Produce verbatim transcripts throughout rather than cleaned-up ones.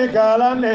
ni kalane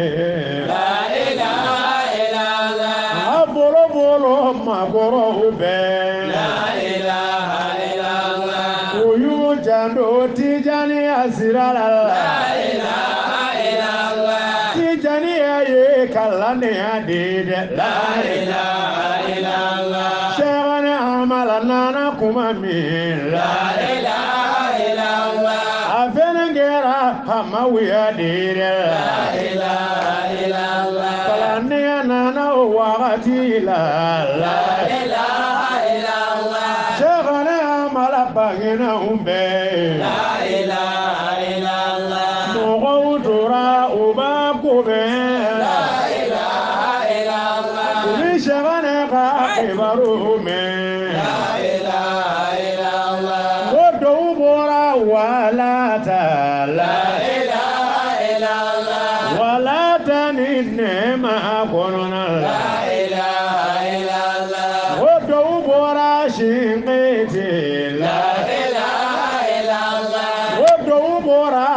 La ilaha illallah. Abolo bolo magoro ube La ilaha illallah. Uyu jando tijani asirala La ilaha illallah. Tijani aye kalane adide La ilaha illallah. Shagana amala nana kumami La ilaha illallah. Avenengera hamawiya dire La ilaha illallah. Kalane nana wakati la La ilaha illallah. Shagana amala bangina umbe La ilaha illallah. Mogoudura uba kube La ilaha illallah. Shagana ka ibarume La ilaha illallah. Odo bora wala ta La ilaha illallah. wala ta ni nema konona La ilaha illallah. Odo bora shingete La ilaha illallah. Odo bora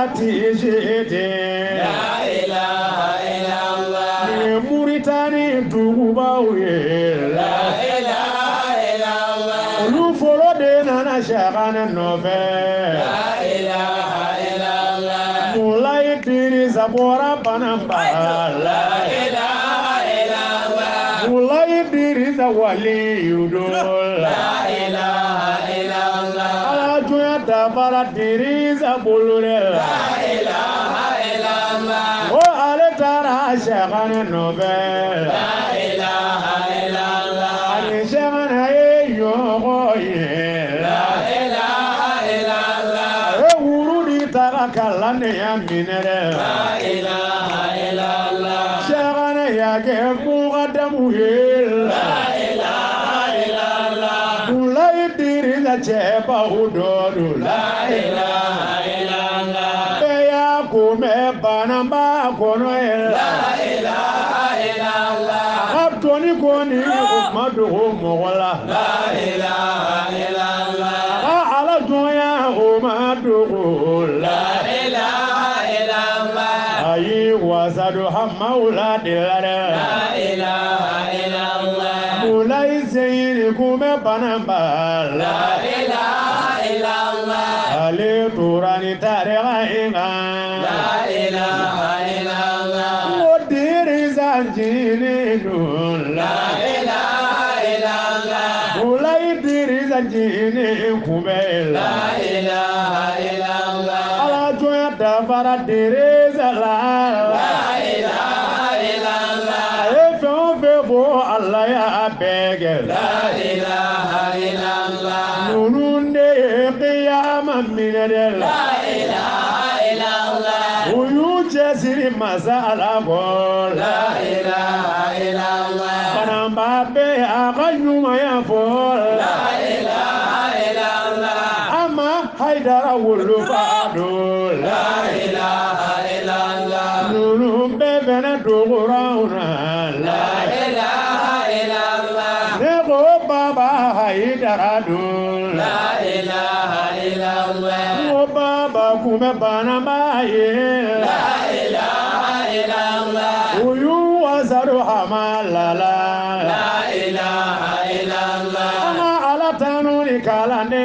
tijete La ilaha illallah. ni muritani dugubawe La ilaha illallah. Olu folo de nana shagana nove La ilaha illallah. Mulai diri zabora banamba La ilaha illallah. Mulai diri zawali yudol La ilaha illallah. Alajuya dabara diri zabulure La ilaha illallah. O aletara shagana nove La ilaha illallah. Ani shagana ye yogo ye La ilaha illallah. E wuru di taga kalane ya minere La ilaha illallah. Shagana ya ke mugadamu ye La ilaha illallah. Mulai diri za cheba udodu La ilaha illallah. Beya kume banamba kono La ela ilaha illallah. Abdoni koni umadu mogola La ilaha illallah. Ala doya umadu la La ilaha illallah. Ayi wasadu hamaula dilare La ilaha illallah. Mulai zeyini kume banamba La ilaha illallah. Ale turani tarega inga La ilaha illallah. Modiri zanjini nula La ilaha illallah. Mulai diri zanjini kumela La ilaha illallah. Ala joya dabara diri zala La ilaha illallah. Efe ofe bo Allah ya bege La ilaha illallah. Nununde qiyama minadela La ilaha illallah. Uyu jesiri masala bol La ilaha illallah. Banamba be akanyuma ya bol La ilaha illallah. Ama haidara wulu fadol La ilaha illallah. Nunu bebena dogurauna La ilaha illallah. Nego baba haidara dol La ilaha illallah. Nego baba kume banamba ye La ilaha illallah. Uyu wazaru hamalala La ilaha illallah. Ama alatanu ni kalane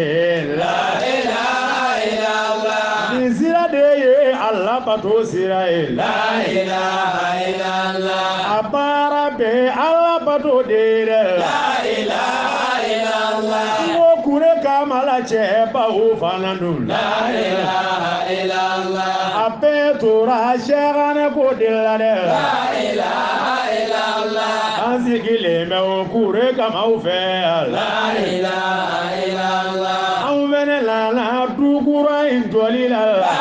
la La ilaha illallah. Nizira de ye Allah bato sira la La ilaha illallah. Abara be Allah bato de la La ilaha illallah. Wo kure kamala cheba ufananu La ilaha illallah. Ape tura shagane ko dilla de La ilaha illallah. Anzigile me o kure kama ufe la La ilaha illallah. Anvene la la dugura indoli la La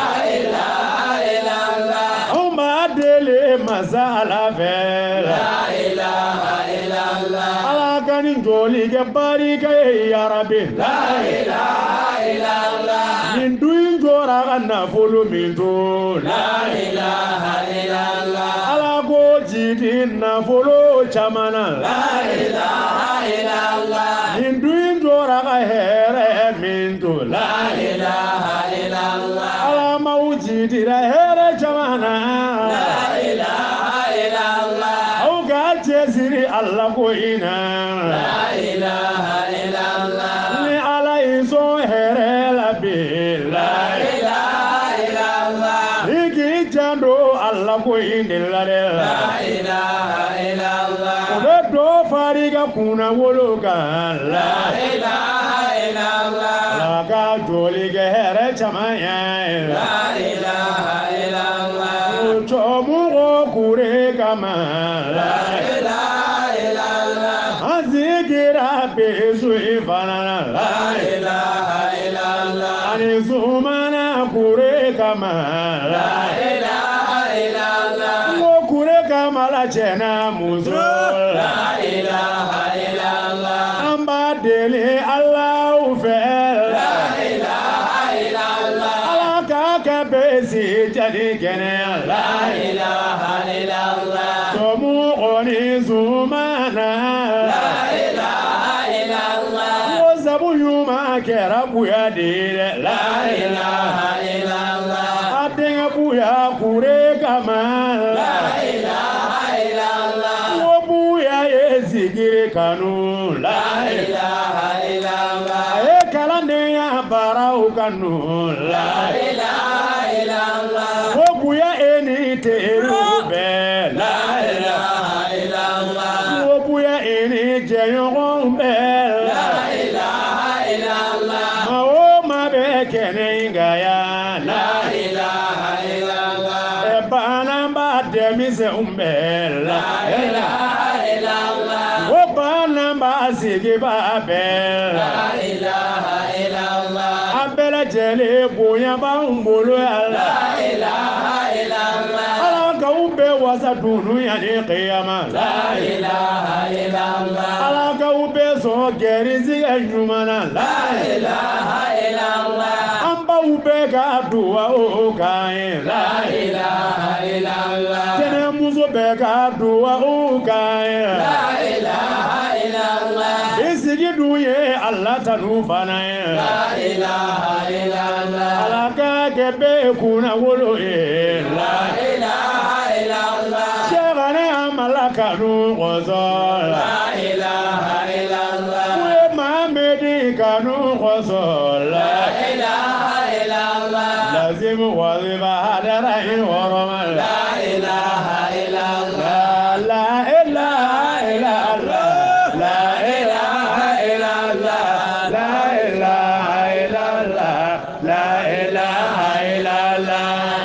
ilaha illallah. Oma dele masala fe La ilaha illallah. Ala kani joli ke bari ke ya rabbi La ilaha illallah. Mindu injora kana fulu mindu La ilaha illallah. Ala ko jidi na fulu chamana La ilaha illallah. Mindu injora ka here mindu La ilaha illallah. Ala maujidi ra hera jamana La ilaha illallah. au ga jesiri Allah ko ina La ilaha illallah. ni ala iso here la bila La ilaha illallah. iki jando Allah ko indilla de La ilaha illallah. obe do fariga kuna wologa la La ilaha illallah. la ga joli ge here jamaya La ilaha illallah. chomu go kure kama La ilaha illallah. azigira bezu ifana La ilaha illallah. ani zumana kure kama La ilaha illallah. ngo kure kama la chena muzo La ilaha illallah. amba dele Allah fe La ilaha illallah. ala ka ka bezi jadi gene La ilaha illallah. chomu oni zumana La ilaha illallah. zabu yuma kera buya dire la La ilaha illallah. adenga buya kure kama La ilaha illallah. wo buya ezigire kanu la La ilaha illallah. e kalande ya barau kanu la La ilaha illallah. wo buya eni teru be la La ilaha illallah. wo buya eni jeyon be La ilaha illallah. ma o ma be kene ngaya la La ilaha illallah. e bana ba de mise umbela La ilaha illallah. o bana ba sigi ba be La ilaha illallah. abela jele boya ba umbolo ala La ilaha illallah. ala ka ube wasa dunu ya ni qiyama La ilaha illallah. ala ka ube so gerizi enyumana la La ilaha illallah. amba ube ka duwa o kai la La ilaha illallah. tene muzo be ka duwa o kai La ilaha illallah. isigi duye Allah tanu fana La ilaha illallah. ala ka kebe kuna wolo e la La ilaha illallah. shegane amalaka nu qozola La ilaha illallah. we mamedi kanu qozola La ilaha illallah. lazim waziba hadara in warama la La ilaha illallah. la ilaha illallah la ilaha illallah la ilaha illallah la ilaha illallah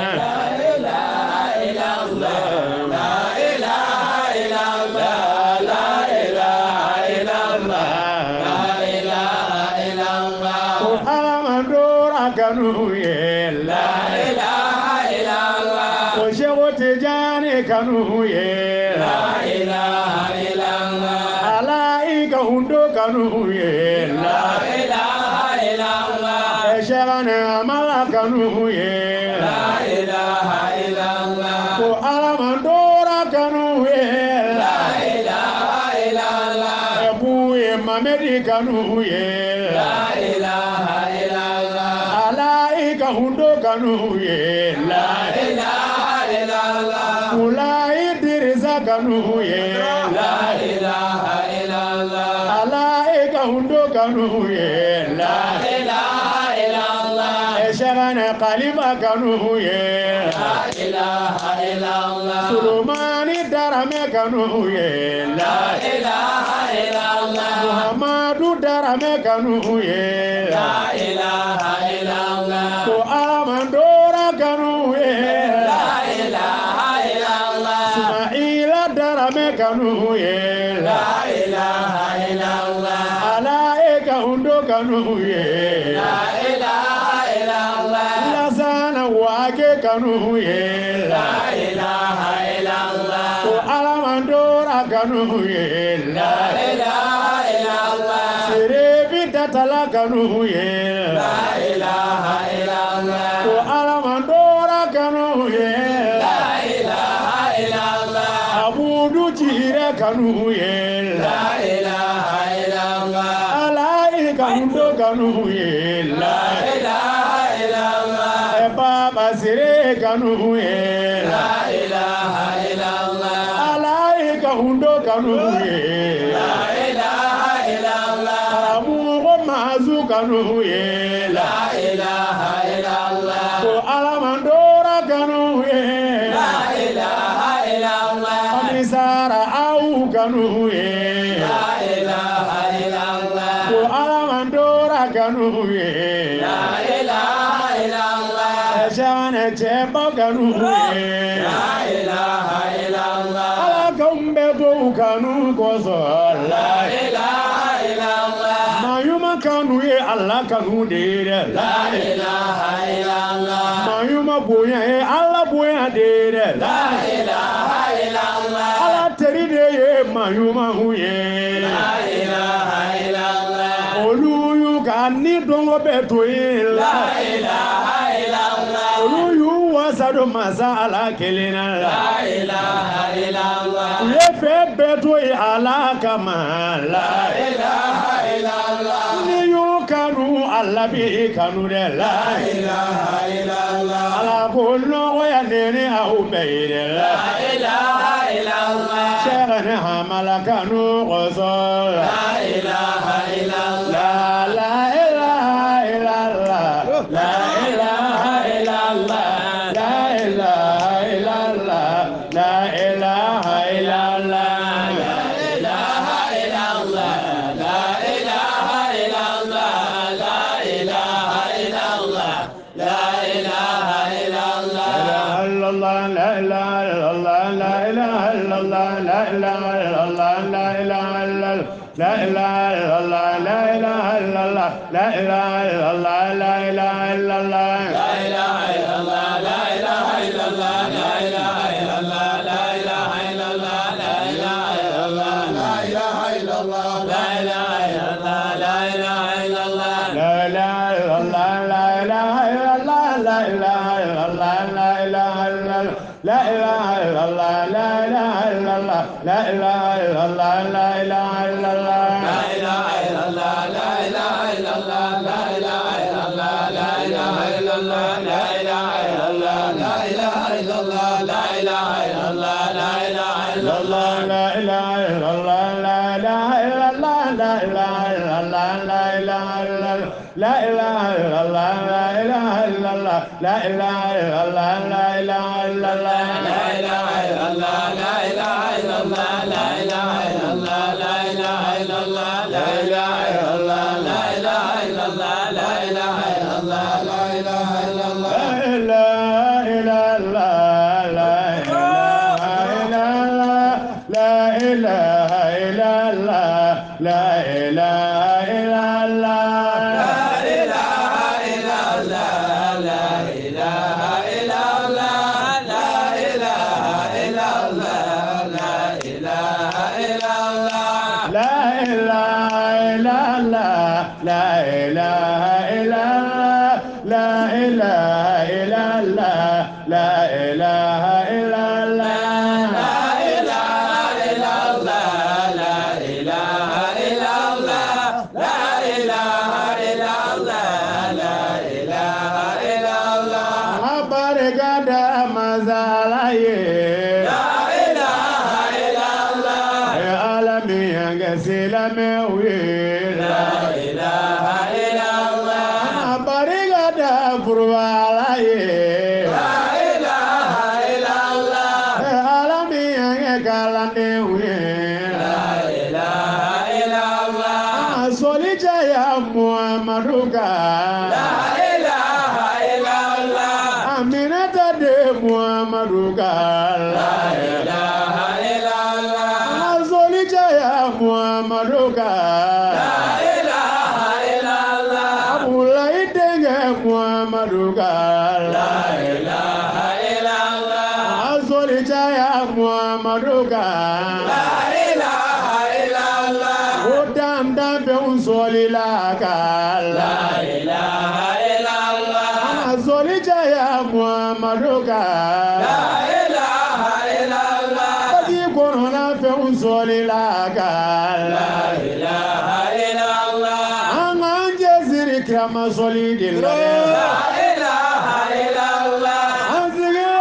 kanu ye la ilaha illallah. o shego tijani kanu ye La ilaha illallah. alaika hundo kanu ye La la ilaha illallah. e shegane amala kanu ye La ilaha illallah. ko alamandora kanu ye La ilaha illallah. e buye mamedi kanu ye La ilaha illallah. alaika hundo kanu ye La ilaha illallah. ulai dirisa kanu ye La ilaha illallah. alaika hundo kanu ye La ilaha illallah. eshagana khalifa kanu ye La ilaha illallah. sulumani darame kanu ye La ilaha illallah. muhammadu darame kanu ye La ilaha illallah. ko amandora kanu ye La ilaha illallah. ismaila darame kanu ye La ilaha illallah. alaika hundo kanu ye La ilaha illallah. lasana wake kanu ye La ilaha illallah. ko alamandora kanu ye La ilaha illallah. sirebi datala kanu ye La ilaha illallah. ko alamandora kanu ye La ilaha illallah. abudu jire kanu ye La ilaha illallah. alaika hundo kanu ye La ilaha illallah. e baba sire kanu kanu ye La ilaha illallah. Alai ka hundo kanu ye La ilaha illallah. Karamu mazu kanu ye La ilaha illallah. Ko alamandora kanu ye La ilaha illallah. Amisara au kanu ye La ilaha illallah. Ko alamandora kanu ye La ilaha illallah. Ejane cheba kanu ye La ilaha illallah. Ala kaumbe to kanu koso La ilaha illallah. Mayuma kanu ye Allah kanu de La ilaha illallah. Mayuma boya ye Allah boya de La ilaha illallah. Allah teri de ye mayuma huye La ilaha illallah. Oluyu kani dongo beto ye La ilaha illallah. Oluyu wasado masa ala kelena La ilaha illallah. Ye fe beto ye ala kamala La ilaha illallah. Ni yu kanu Allah bi kanu de la La ilaha illallah. Ala ko no ya nene au beire la La ilaha illallah. Shegane hamala kanu qosol La ilaha illallah. La la ilaha illallah La ilaha illallah. La ilaha illallah La ilaha illallah La ilaha illallah. La ilaha illallah. La ilaha illallah. La ilaha illallah. La ilaha illallah La ilaha illallah La ilaha illallah La ilaha illallah La ilaha illallah La ilaha illallah La ilaha illallah La ilaha illallah La ilaha illallah. La ilaha illallah. La ilaha illallah. La ilaha illallah. La ilaha illallah. La ilaha illallah. La ilaha illallah. La ilaha illallah. La ilaha illallah La ilaha illallah La ilaha illallah La ilaha illallah La ilaha illallah La ilaha illallah La ilaha illallah La ilaha illallah La ilaha illallah. La ilaha illallah. La ilaha illallah. La ilaha illallah. La ilaha illallah. La ilaha illallah. La ilaha illallah. La ilaha illallah. La ilaha illallah La ilaha illallah La ilaha illallah La ilaha illallah La ilaha illallah La ilaha illallah La ilaha illallah La ilaha illallah La ilaha illallah. La ilaha illallah. La ilaha illallah. La ilaha illallah. La ilaha illallah. La ilaha illallah. La ilaha illallah. La ilaha illallah. La ilaha illallah La ilaha illallah La ilaha illallah La ilaha illallah. La ilaha illallah. La ilaha illallah. La ilaha illallah La ilaha illallah La ilaha illallah La ilaha illallah La ilaha illallah. La ilaha illallah. La ilaha illallah. La ilaha illallah. Abarigada mazalaye La ilaha illallah. Alamiyange silamewe La ilaha illallah. Abarigada furwalaye La ilaha illallah. Alamiyange kalanewe La ilaha illallah. Solijaya Muhammaduka La ilaha illallah. Aminata de Muhammaduka La ilaha illallah. Solijaya Muhammaduka La ilaha illallah. Abulaidenge Muhammaduka La ilaha illallah. Solijaya Muhammaduka La ilaha illallah. Odanda be unsolilaka La ilaha illallah. Solijaya Muhammaduka La ilaha illallah. Adi korona fe unsolilaka La ilaha illallah. Anganje ziri krama solidilla La ilaha illallah. Anzige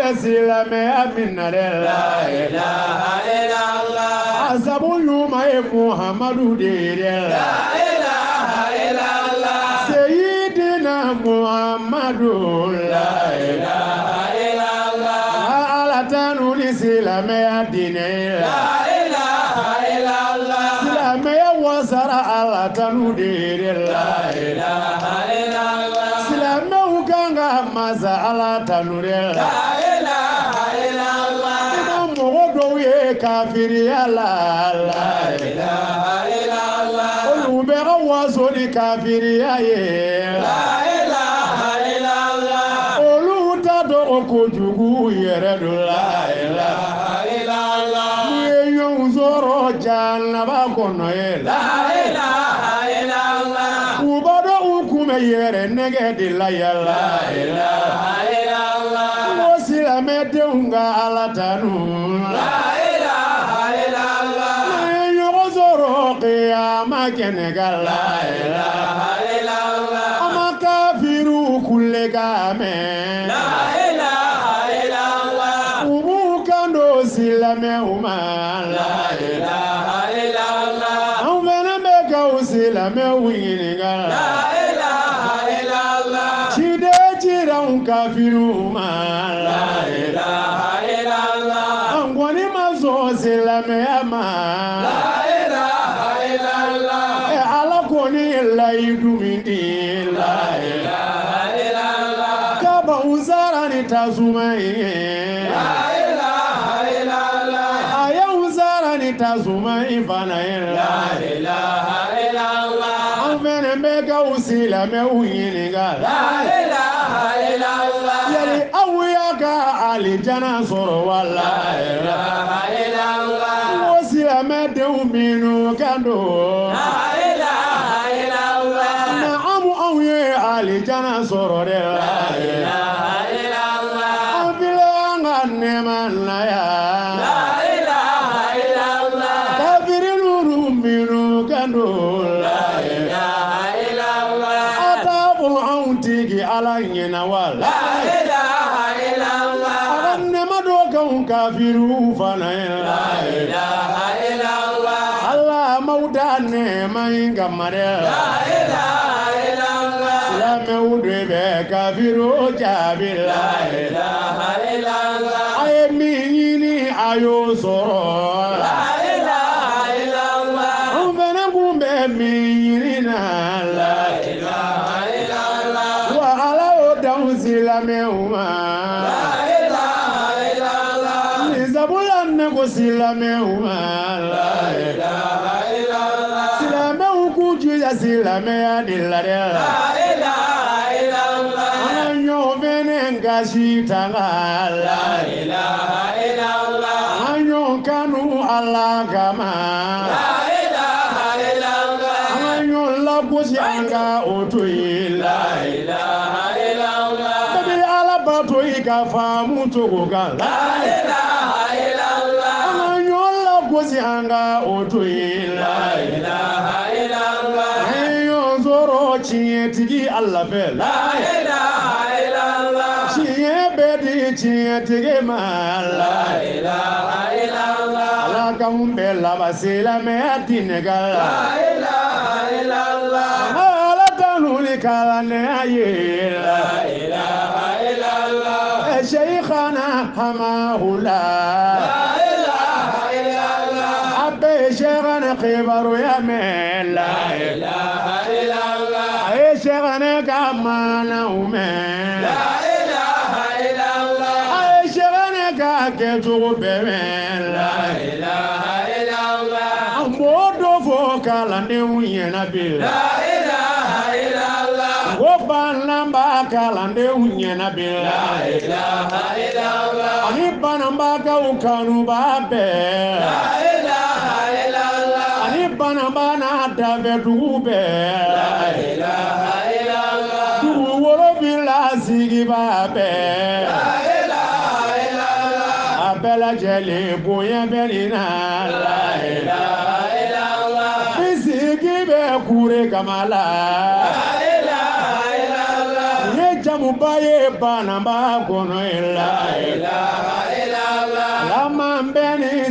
silamɛya min na dɛ la ilaha illallah a sabu ɲuman ye Muhamadu de ye dɛ la ilaha illallah Seyidina Muhamadu la ilaha illallah ala tanu ni silamɛya diinɛ ye la ilaha illallah silamɛya wasara ala tanu de ye dɛ la ilaha illallah silamɛw kan ka masa ala tanu de la ilaha illallah ina mɔgɔ dɔw ye kafiriya la la ilaha illallah olu bɛ ka waso ni kafiriya ye la ilaha illallah olu ta dɔgɔ kojugu yɛrɛ do la ilaha illallah n'u ye ɲɔgɔn sɔrɔ janaba kɔnɔ ye la la ilaha illallah u b'a dɔn u kun bɛ yɛrɛ nɛgɛ de la yala ilaha illallah ko silamɛdenw ka ala tanu la ilaha illallah n'u ye ɲɔgɔn sɔrɔ kiyama kɛnɛ kan la ilaha illallah a ma kafiriw kule ka mɛn la ilaha illallah u b'u kan don silamɛw ma la ilaha illallah an fana bɛ ka u silamɛw ɲininka la ilaha illallah ciden ciranw kafiriw ma la ilaha illallah an kɔni ma sɔn silamɛya ma la ilaha illallah ɛ ala kɔni ye layidu min di la ilaha illallah kabanw sara ni tasuma ye la ilaha illallah a y'anw sara ni tasuma in fana ye la ilaha illallah an fana bɛ ka u silamɛw ɲininka la la ilaha illallah yali aw y'a ka alijana sɔrɔ wala ilaha illallah ko silamɛdenw minnu kan don la ilaha illallah na amu aw ye alijana sɔrɔ dɛ la ilaha illallah an filɛ an ka nɛɛma na yan la ilaha illallah kafiri ninnu minnu kan don la ilaha illallah a t'a fɔ anw tigi ala ɲɛna wala la ilaha illallah a ka nɛɛma dɔ k'anw kafiriw fana ye la la ilaha illallah ala m'aw da nɛɛma in kama dɛ la la ilaha illallah silamɛw de bɛ kafiriw jaabi la ilaha illallah a ye min ɲini a y'o sɔrɔ la ilaha illallah an fana kun bɛ min ɲini na la ilaha illallah wa ala y'o d'anw silamɛw ma la ilaha illallah ni sabula ne ko silamɛw ma la ilaha illallah silamɛw k'u jija silamɛya de la dɛ la la ilaha illallah an ka ɲɔgɔn fɛnɛ gasi tanga la la ilaha illallah an ɲɔgɔn kanu ala kama la ilaha illallah an ka ɲɔgɔn lagosi an ka o to ye la la ilaha illallah bɛɛ bɛ ala bato i ka faamu cogo kan la la ilaha illallah an ka ɲɔgɔn lagosi an ka o to ye la la ilaha illallah an ye ɲɔgɔn sɔrɔ tiɲɛtigi ala fɛ la la ilaha illallah tiɲɛ bɛ di tiɲɛtigi ma la la ilaha illallah ala k'anw bɛɛ laban silamɛya diinɛ kan la la ilaha illallah ala tanu ni kalanenya ye la la ilaha illallah ɛ seyikana hamahula la ilaha illallah a bɛɛ ye seyikana kibaruya mɛn la la ilaha illallah a ye seyikana ka maanaw mɛn la ilaha illallah a ye seyikana ka kɛcogo bɛɛ mɛn la la ilaha illallah an b'o dɔ fɔ kalandenw ɲɛna bi la la ilaha illallah ko bananba kalandenw ɲɛna bi la la ilaha illallah ani bananbakaw kanuba bɛɛ la ilaha illallah ani bananba n'a dafɛ dugu bɛɛ la ilaha illallah dugu wolonwula sigiba bɛɛ la ilaha illallah a bɛɛ lajɛlen bonya bɛ nin na la la ilaha illallah i sigi bɛ kure kama la la ilaha illallah ye jamuba ye bananba kɔnɔ ye la la ilaha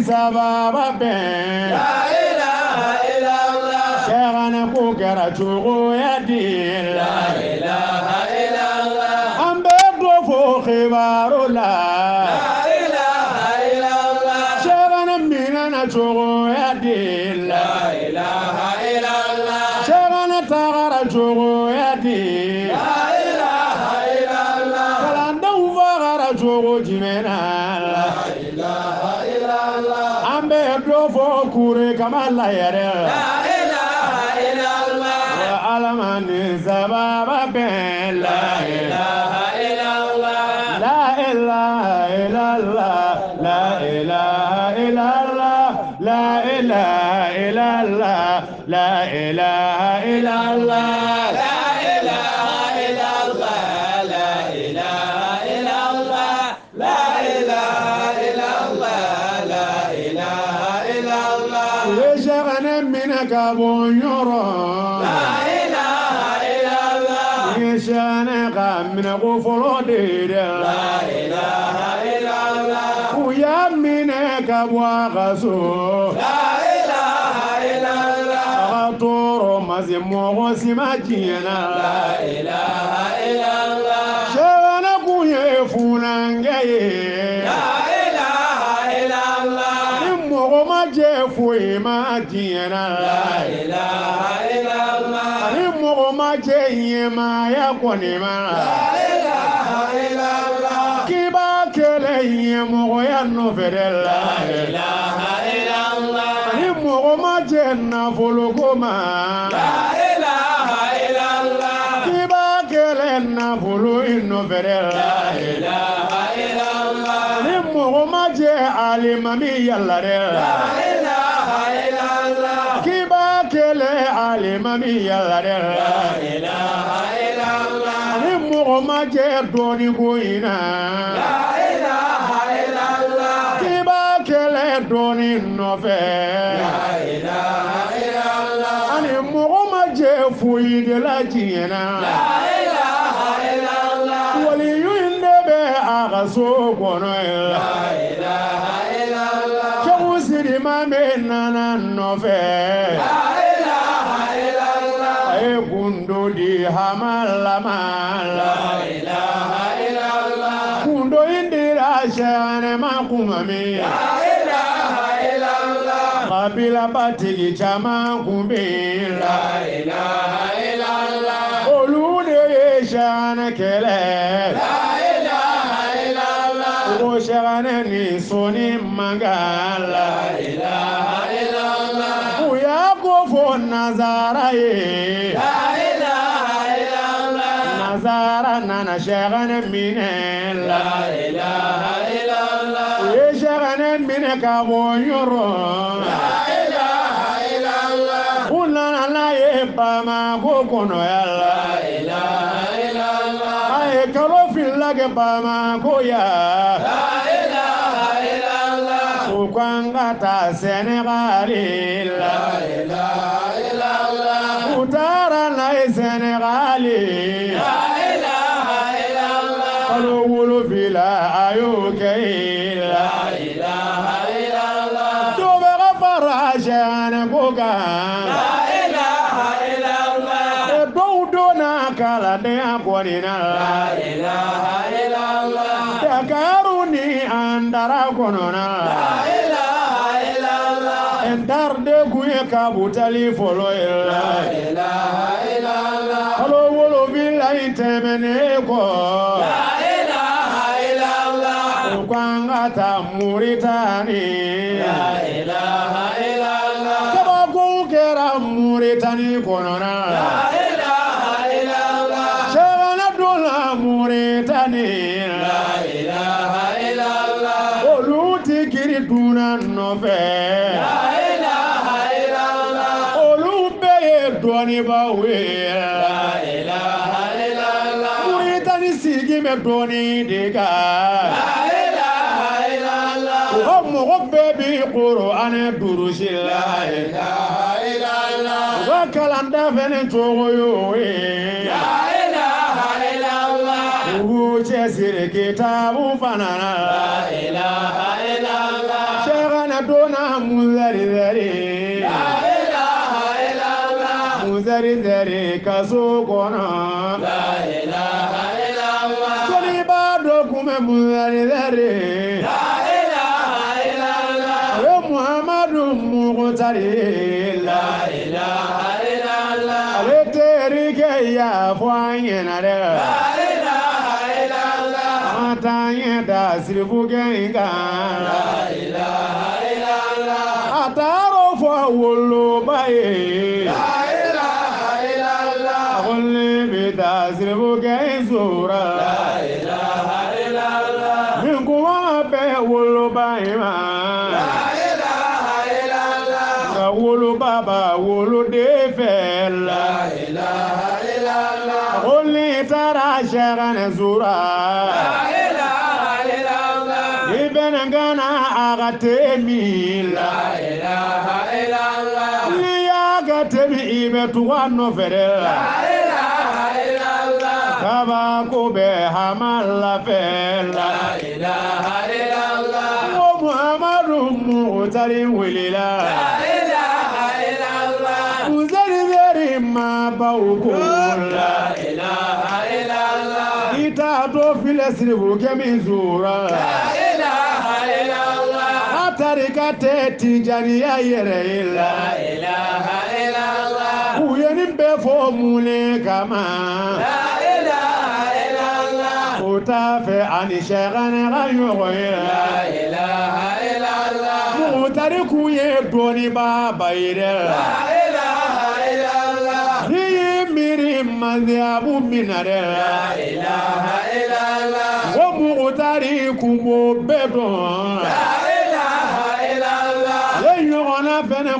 sababa bɛn la ilaha illallah sɛgɛnɛ ko kɛra cogoya di la la ilaha illallah an bɛ dɔ fɔ kibaru la la ilaha illallah sɛgɛnɛ minɛna cogoya di la la ilaha illallah sɛgɛnɛ tagara cogoya di la ilaha illallah kalandenw fagara cogo jumɛn na la la ilaha illallah an bɛ dɔ fɔ kure kama la yɛrɛ la la ilaha illallah wa alama ni sababa bɛn la ilaha illallah la ilaha illallah la ilaha illallah la ilaha illallah la ilaha illallah la ilaha illallah la ilaha illallah la ilaha illallah la ilaha illallah ye sɛgɛnɛ minɛ ka bɔ yɔrɔ la ilaha illallah ye sɛgɛnɛ ka minɛ ko fɔlɔ de dɛ la ilaha illallah u y'a minɛ ka bɔ a ka so la ilaha illallah a ka tɔɔrɔ ma se mɔgɔ si ma diɲɛ na la ilaha illallah sɛgɛnɛ kun ye funakɛ ye la ilaha illallah ni mɔgɔ ma jɛ foyi ma diɲɛ na la ilaha illallah ni mɔgɔ ma jɛ ɲɛmaaya kɔni ma la ilaha illallah k'i b'a kɛlɛ ɲɛmɔgɔya nɔfɛ dɛ la la ilaha illallah ni mɔgɔ ma jɛ nafoloko ma la ilaha illallah k'i b'a kɛlɛ nafolo i nɔfɛ dɛ la la ilaha illallah ni mɔgɔ ma jɛ alimami yala dɛ la ilaha illallah k'i b'a kɛlɛ alimami yala dɛ la ilaha illallah ni mɔgɔ ma jɛ dɔɔni ko in na la ilaha illallah k'i b'a kɛlɛ dɔɔni nɔfɛ la ilaha illallah ani mɔgɔ ma jɛ foyi de la diɲɛ na la ilaha illallah waliyu in de bɛ a ka so kɔnɔ ye la ilaha illallah sɛku sirima bɛ nana nɔfɛ la ilaha illallah a ye kundo di hamalama la la ilaha illallah kundo in dira sɛgɛnɛma kuma min la ilaha illallah kabila batigi caman kun bɛ yen la la ilaha illallah olu de ye sɛgɛnɛ kɛlɛ la ilaha illallah ko sɛgɛnɛ ni sɔnni mankan la la ilaha illallah u y'a ko fɔ nazara ye la ilaha illallah nazara nana sɛgɛnɛ minɛ la la ilaha illallah u ye sɛgɛnɛ minɛ ka bɔ yɔrɔ la ilaha illallah u nana n'a ye bamako kɔnɔya la la ilaha illallah a ye kalo fila kɛ bamako ya la ilaha illallah u kan ka taa sɛnɛgali la la ilaha illallah u taara n'a ye sɛnɛgali la ilaha illallah kalo wolonfila a y'o kɛ yen la la ilaha illallah dɔ bɛ ka fara sɛgɛnɛ ko kan la ilaha illallah dɔw donna kalandenya kɔni na la ilaha illallah dakaru ni andara kɔnɔna la ilaha illallah ndarde kun ye kabutali fɔlɔ ye la la ilaha illallah kalo wolonfila in tɛmɛnen kɔ la ilaha illallah u kan ka taa Muritani la ilaha illallah kabakow kɛra Muritani kɔnɔna la ilaha illallah sɛgɛnɛ donna Muritani la ilaha illallah olu ti kiri dunna nɔfɛ la ilaha illallah olu bɛɛ ye dɔɔnibaw ye la ilaha illallah Muritani sigi bɛ dɔɔni de kan la ilaha illallah u ka mɔgɔ bɛɛ bi Kur'ani durusi la la ilaha illallah u ka kalanda fɛnɛ cogo y'o ye la ilaha illallah u b'u cɛsiri kitabu fana na la ilaha illallah sɛgɛnɛ dona muzari zari la ilaha illallah muzari zari kaso kono la ilaha illallah soli ba do kume muzari zari la ilaha illallah we muhammadu mugutari la ilaha illallah ale teri ke ya fwanye na de la ilaha illallah atanye da siribu genga la ilaha illallah ataro fo wolo baye la ilaha illallah Only be da siribu genzura la ilaha illallah Minkuwa be wolo baye ma la ilaha illallah Ka wolo baba wolo de fel la ilaha illallah Only tara shagan zura la ilaha illallah Ibn gana agate mila la ilaha illallah Liya gate mi ibe tuwa no fere la ilaha illallah Kaba kube hamala fela la ilaha illallah O Muhammadu muhtari wilila la ilaha illallah Uzari zari ma baukula la ilaha illallah Ita to filesiri bukemi zura la ilaha illallah Atarika te tijani ya yere ila la ilaha illallah Uyeni befo mune kama la ilaha illallah Utafe ani shegane gayogo ila la ilaha illallah Muhtari kuye doni baba ire la ilaha illallah Niyi miri madhiabu minare la ilaha illallah Wo muhtari kumo bedon la ilaha illallah Ye yogona fene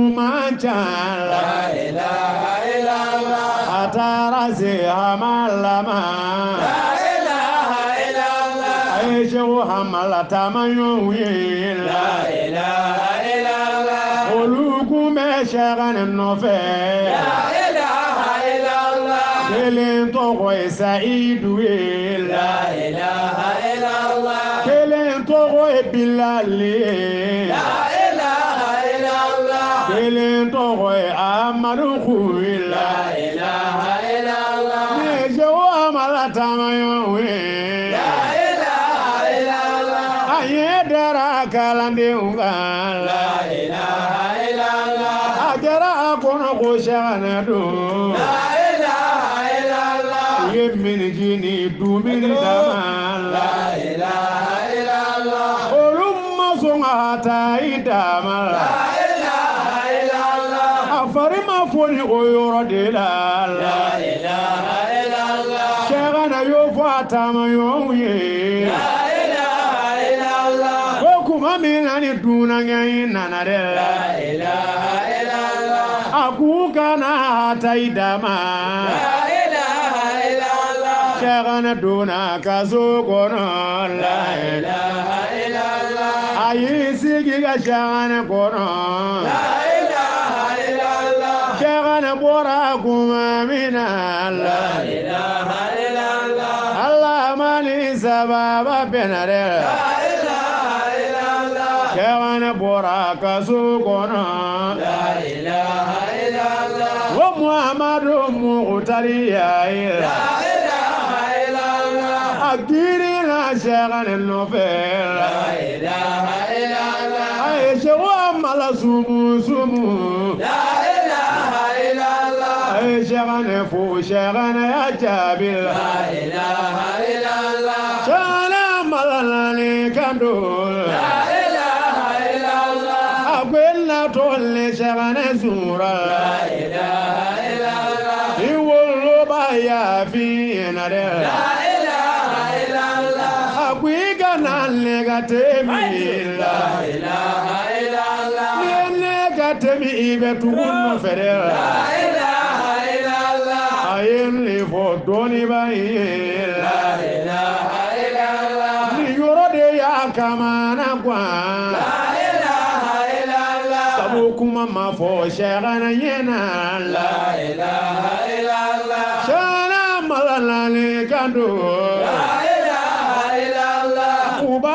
kumanchala la ilaha illallah Atara se hamalama la ilaha illallah Aisha hamala tamayo wila la ilaha illallah Olukume shagane nofe la ilaha illallah Kelen togo Saidu ila la ilaha illallah Kelen togo Bilali la ilaha illallah Kelen togo Amadu Kuila la ilaha illallah Aisha hamala tamayo wila la ilaha illallah Ayedara kalande ungala la ilaha illallah Agera akono koshana do la ilaha illallah Yemini jini dumini damala la ilaha illallah Olumma songa ta idamala la ilaha illallah Afarima foni oyoro de la la ilaha illallah Shagana yo fatama yoye la ilaha illallah Okuma minani dunanga inana de la la ilaha illallah Akuka na ta idama la ilaha illallah Shagana duna kazo kono la ilaha illallah Ayisi giga shagana kono la ilaha illallah Shagana bora kuma mina la la ilaha illallah Allah mani sababa benare la ilaha illallah Shagana bora kazo kono la ilaha illallah Wa Muhammadu muhtari ya ila la ilaha illallah Agiri la shagana nofela la ilaha illallah Aisha wa mala sumu sumu la ilaha illallah Aisha gane fu shagana ya jabil la ilaha illallah Shana malalani kandol la ilaha illallah Agwella tolle shagana zura la ilaha illallah Iwolo baya fi nare la ilaha illallah Agwiga nalega temila la ilaha illallah Nalega temi ibe tuguno fere la ilaha illallah Ayen li fo doni baye la ilaha illallah Ni yoro de ya kamana kwa la ilaha illallah Sabu kuma ma fo shagana yena la la ilaha illallah Shana malalani kando la ilaha illallah Kuba fo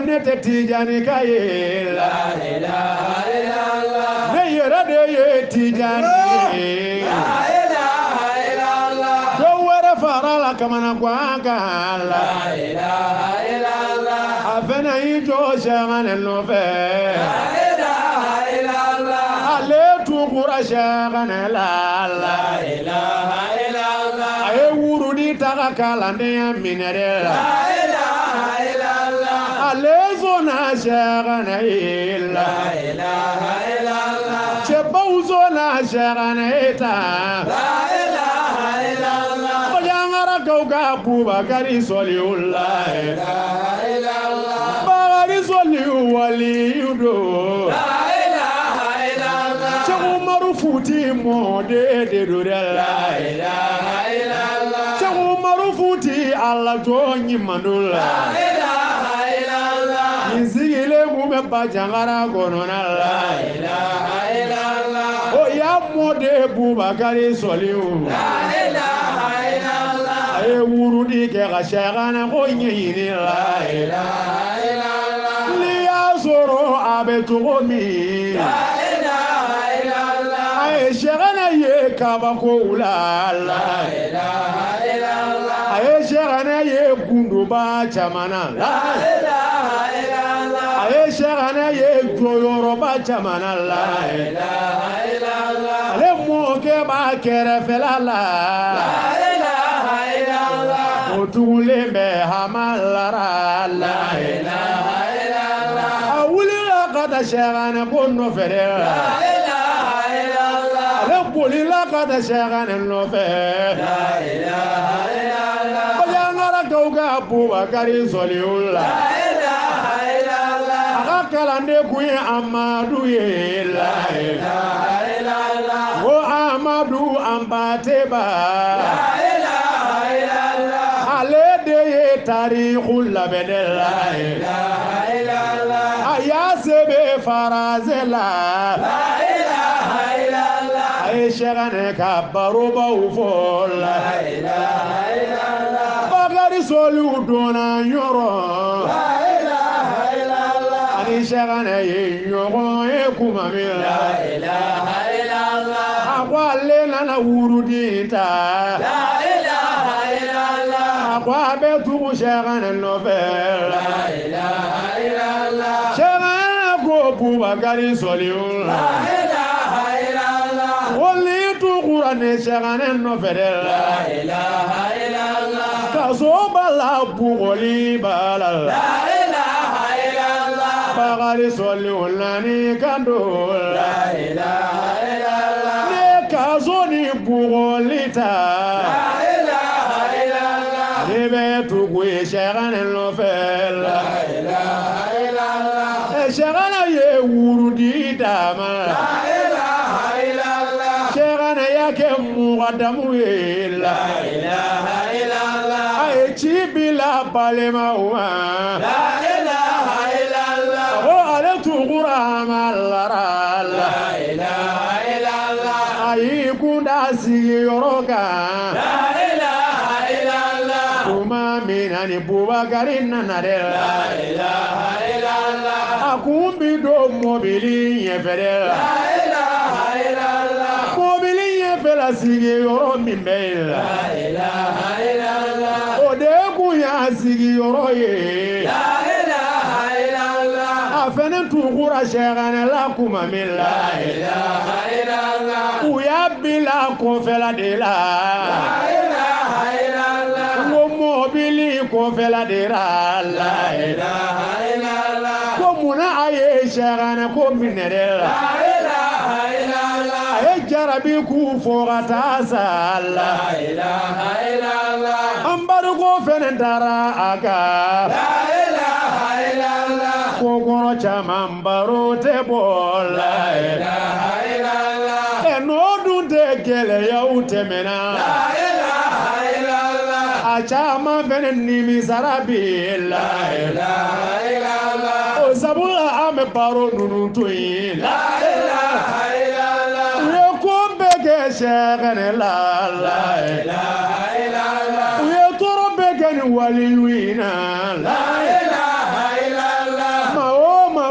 ne tɛ Tijani ka ye la ilaha illallah ne yɛrɛ de ye Tijani ye la ilaha illallah dɔ wɛrɛ fara la kamana gan kan la la ilaha illallah a fɛnɛ y'i jɔ Sɛgɛnɛ nɔfɛ la ilaha illallah ale tugura Sɛgɛnɛ la la la ilaha illallah a ye wurudi ta ka kalandenya minɛ de la la ilaha illallah ale sɔnna Sɛgɛnɛ ye la la ilaha illallah cɛbaw sɔnna Sɛgɛnɛ ye ta la ilaha illallah Bajangarakaw ka Bubakari sɔliw la la ilaha illallah Bakari sɔliw waliyu do la ilaha illallah Sɛki Umaru Futi mɔden de do dɛ la la ilaha illallah Sɛki Umaru Futi Ala jɔn ɲuman do la la ilaha illallah nin sigilen mun bɛ Bajangara kɔnɔna la la ilaha illallah o y'a mɔden Bubakari sɔliw la ilaha illallah a ye wurudi kɛ ka Sɛgɛnɛ ko ɲɛɲini la la ilaha illallah n'i y'a sɔrɔ a bɛ cogo min la ilaha illallah a ye Sɛgɛnɛ ye kabakow la la la ilaha illallah a ye Sɛgɛnɛ ye gunduba caman na la la ilaha illallah a ye Sɛgɛnɛ ye jɔyɔrɔba caman na la la ilaha illallah ale mɔkɛ b'a kɛrɛfɛla la la ilaha illallah o tugulen bɛ Hamalara la la ilaha illallah a wulila ka taa Sɛgɛnɛ ko nɔfɛ dɛ la ilaha illallah ale bolila ka taa Sɛgɛnɛ nɔfɛ la ilaha illallah Bajangarakaw ka Bubakari sɔliw la la ilaha illallah a ka kalanden kun ye Amadu ye la la ilaha illallah ko Amadu Anbateba la ilaha illallah ale de ye tariku labɛn de la la ilaha illallah a y'a sɛbɛn Faransi la la ilaha illallah a ye Sɛgɛnɛ ka barobaw fɔ la la ilaha illallah Bakari sɔliw donna ɲɔrɔ la ilaha illallah ani Sɛgɛnɛ ye ɲɔgɔn ye kuma min la la ilaha illallah a ko ale nana wurudi ta la ilaha illallah a ko a bɛ tugu Sɛgɛnɛ nɔfɛ la la ilaha illallah Sɛgɛnɛ ko Bubakari sɔliw la la ilaha illallah ko ni tugura ni Sɛgɛnɛ nɔfɛ de la la ilaha illallah kaso b'a la bugɔli b'a la la ilaha illallah Bakari sɔliw nani kan do la la ilaha illallah ne kaso ni bugɔli ta la ilaha illallah ne bɛ tugu ye Sɛgɛnɛ nɔfɛ la la ilaha illallah Sɛgɛnɛ ye wurudi d'a ma la ilaha illallah Sɛgɛnɛ y'a kɛ mɔgɔdamu ye la la ilaha illallah a ye ci bila balemaw ma la ilaha illallah ko ale tugura Hamalara la la ilaha illallah a y'i kun da sigiyɔrɔ kan la ilaha illallah tuma min na ni Bubakari nana de la la ilaha illallah a kun bi don mɔbili ɲɛfɛ de la la ilaha illallah mɔbili ɲɛfɛ la sigiyɔrɔ min bɛ yen la la ilaha illallah o de kun y'a sigiyɔrɔ ye la ilaha illallah a fɛnɛ tugura Sɛgɛnɛ la kuma min la la ilaha illallah u y'a bila kɔfɛla de la la ilaha illallah ko mɔbili kɔfɛla de la la la ilaha illallah ko munna a ye Sɛgɛnɛ ko minɛ de la la ilaha illallah a ye jarabi k'u fɔ ka taa sa la la ilaha illallah Anbariko fɛnɛ taara a kan la ilaha illallah ko kɔrɔ caman baro tɛ bɔ la la ilaha illallah ɛ n'o dun tɛ gɛlɛyaw tɛmɛna la ilaha illallah a caman fɛnɛ nimisara bi la la ilaha illallah o sabula an bɛ baro ninnu to yen la la ilaha illallah u ye ko bɛɛ kɛ Sɛgɛnɛ la la la ilaha illallah u ye tɔɔrɔ bɛɛ kɛ ni waliyu in na la la ilaha illallah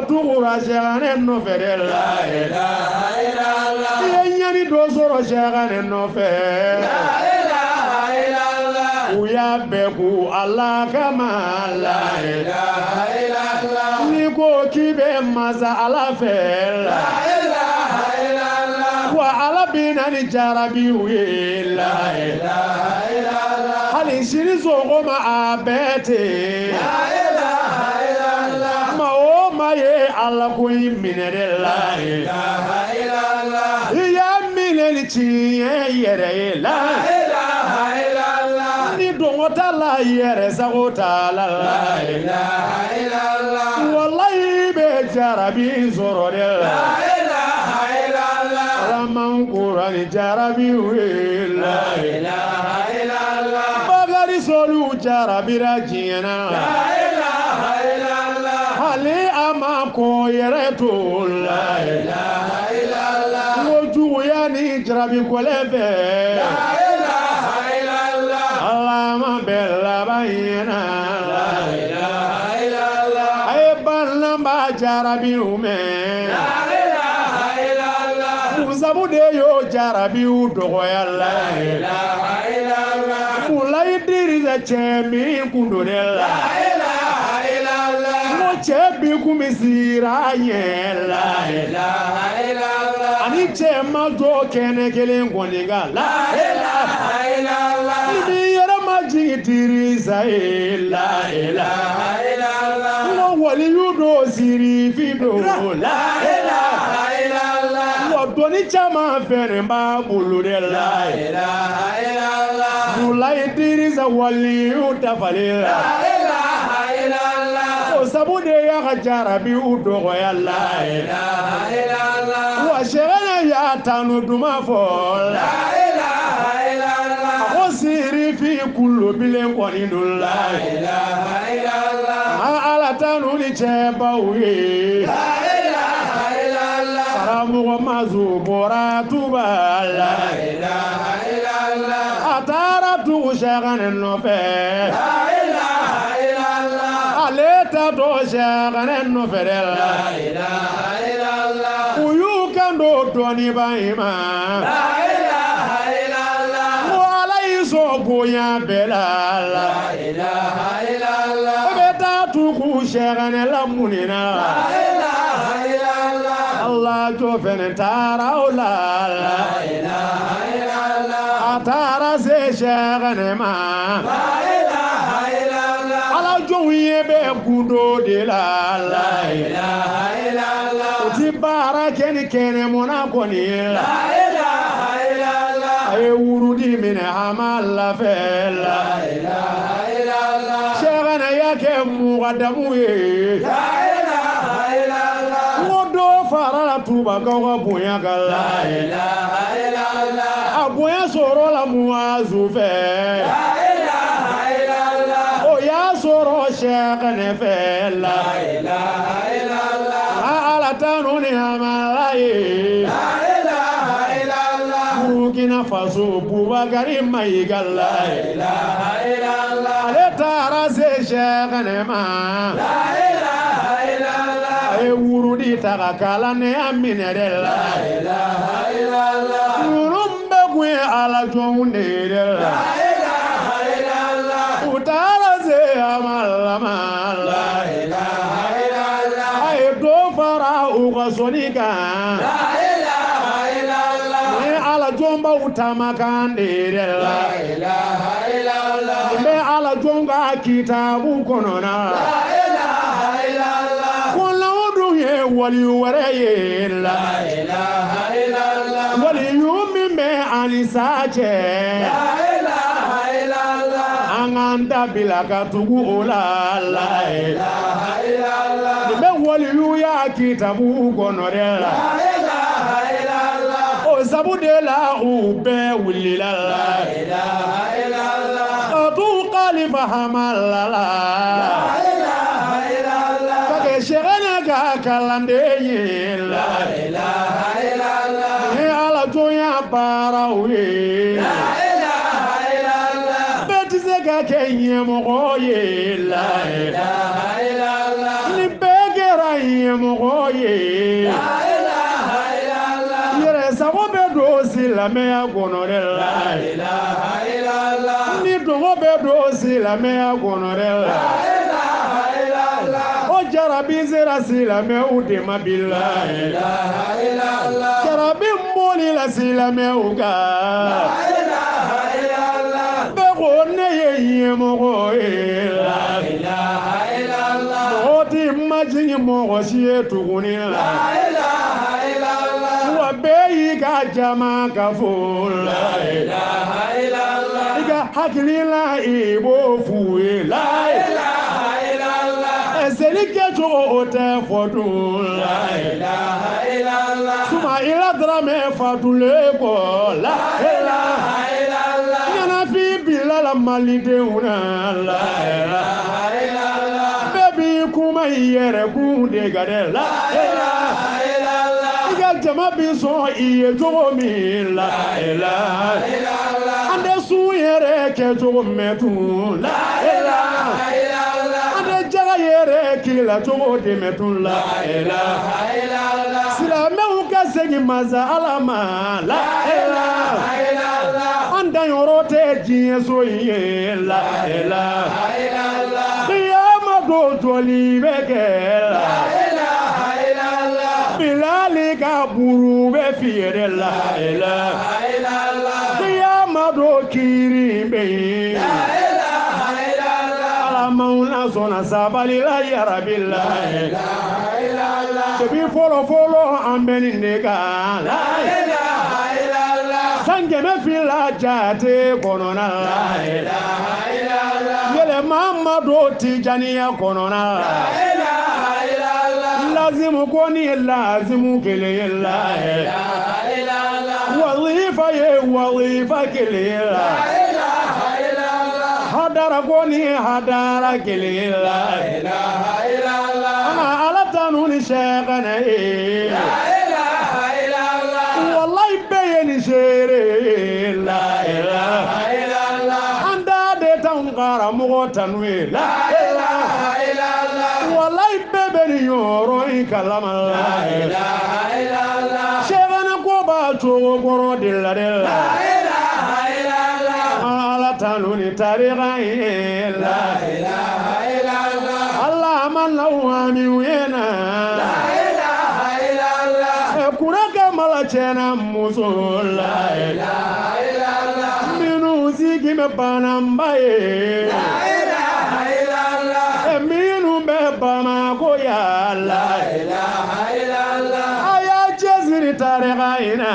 tugura shagane no fere la ilaha illallah yanyani dosoro shagane no fere la ilaha illallah uya beku Allah kama la ilaha illallah ni ko kibe maza ala fere la ilaha illallah wa ala binani jarabi wi la ilaha illallah hali shiri zogoma abete la ilaha illallah ma o ma ye ala ko minere la ilaha illallah ya mineli chi yere la ilaha illallah ni dongota la yere sagota la ilaha illallah wallahi be jarabi zoro de la ilaha illallah raman qur'ani jarabi la ilaha illallah bagari solu jarabi rajina la ilaha illallah hali ama ko yere to la ilaha illallah woju yani jarabi ko lebe la ilaha illallah alama bella bayina la ilaha illallah ay banamba jarabi ume la ilaha illallah muzabude yo jarabi udogo ya la ilaha illallah mulai diri za chemi kundore la ilaha illallah mo chebi kumisira ye la ilaha illallah ani chema do kene kele ngoniga la ilaha illallah ni yara maji diri za la ilaha illallah mo wali yudo siri fido la ilaha illallah mo doni chama fere ma bulure la ilaha illallah mulai diri za wali utafali la ilaha illallah o sabude ya jarabi udogo ya la ilaha illallah wa shegana ya tanu duma fo la ilaha illallah o siri fi kullu bilen qonidu la ilaha illallah ma ala tanu ni cheba wi la ilaha illallah ramu mazu boratu ba la ilaha illallah atara tu shagane no fe la ilaha illallah aleta do shagane no fe la ilaha illallah uyu kando doni baima la ilaha illallah wala iso boya bela la ilaha illallah beta tu ku shagane la munina la ilaha illallah Allah jo fen tara la la ilaha illallah atara se shagane ma la ilaha illallah ala jo yebe gundo de la la ilaha illallah ti barakeni kene mona koni la ilaha illallah ay wurudi min amal la fe la ilaha illallah shagane yake muqaddamu la ilaha illallah wodo farala tuba gawa boya gala la ilaha illallah aboya soro la muazu fe la ilaha illallah o ya soro shagane fe la ilaha illallah ala tanuni amalaye la ilaha illallah Burkina Faso Bubakari Mayigal la ilaha illallah letara se shagane ma la ilaha illallah e wurudi takakala ne amine de la ilaha illallah nurumbe kwe ala jonde de la ilaha illallah utara se amalama la ilaha illallah ay do fara ugasonika la ilaha illallah ne ala jomba utamakande de la ilaha illallah be ala jonga kitabu konona la ilaha illallah kola odu ye wali waraye la ilaha illallah wali yumi me alisache la ilaha illallah anganda bilaka tugu ola la ilaha illallah be wali yu ya kitabu konore la ilaha illallah o sabude la ube wulila la ilaha illallah tu qalifa hamala la ilaha illallah kake shegana ga kalande la ilaha illallah ni ala joya barawi la ilaha illallah betize ga kenye moye la ilaha illallah ni begera ɲɛmɔgɔ ye yɛrɛ sago bɛ don silamɛya kɔnɔ dɛ la ni dogo bɛ don silamɛya kɔnɔ dɛ la o jarabi sera silamɛw de ma bilahi jarabi mɔni la silamɛw kan bɛɛ ko ne ye ɲɛmɔgɔ ye mɔgɔ ti majigi mɔgɔ si ye tuguni la wa bɛɛ y'i ka jama ka fo la i ka hakilila i b'o f'u ye la seli kɛcogo o tɛ fɔ dun la suma i la Dramé fatulen kɔ la ɲɛnafin bila la malidenw na la bɛɛ b'i kuma i yɛrɛ kun de ka dɛ la i ka jama bi sɔn i ye cogo min la an tɛ sun yɛrɛ kɛcogo mɛn tun la yɛrɛ kila cogo dɛmɛ tun la silamɛw ka segin mansa Ala ma la an danyɔrɔ tɛ diɲɛ so ye la kiyama don jɔli bɛ kɛ la Bilali ka buru bɛ fiyɛ la kiyama don kiiri bɛ yen mauna sona sabali la yarabilla tobi folo folo ambeni nega la ilaha illallah sangeme fila jate konona la ilaha illallah yele Muhammadu Tijaniya konona la ilaha illallah lazimu koni lazimu kele la ilaha illallah wazifa ye wazifa kele la hadara koni hadara kele la ilaha illallah ana ala tanu ni shaykhana la ilaha illallah wallahi bayni shere la ilaha illallah anda de tangara mugo tanwe la ilaha illallah wallahi bebeni yoro ikalama la ilaha illallah shaykhana ko ba chogo goro dilla dilla tanuni tariqa la ilaha illallah Allah man lawami wena la ilaha illallah kuraka malachena musul la ilaha illallah minu zigi me banambaye la ilaha illallah minu be bama ko ya la ilaha illallah aya jazri tariqa ina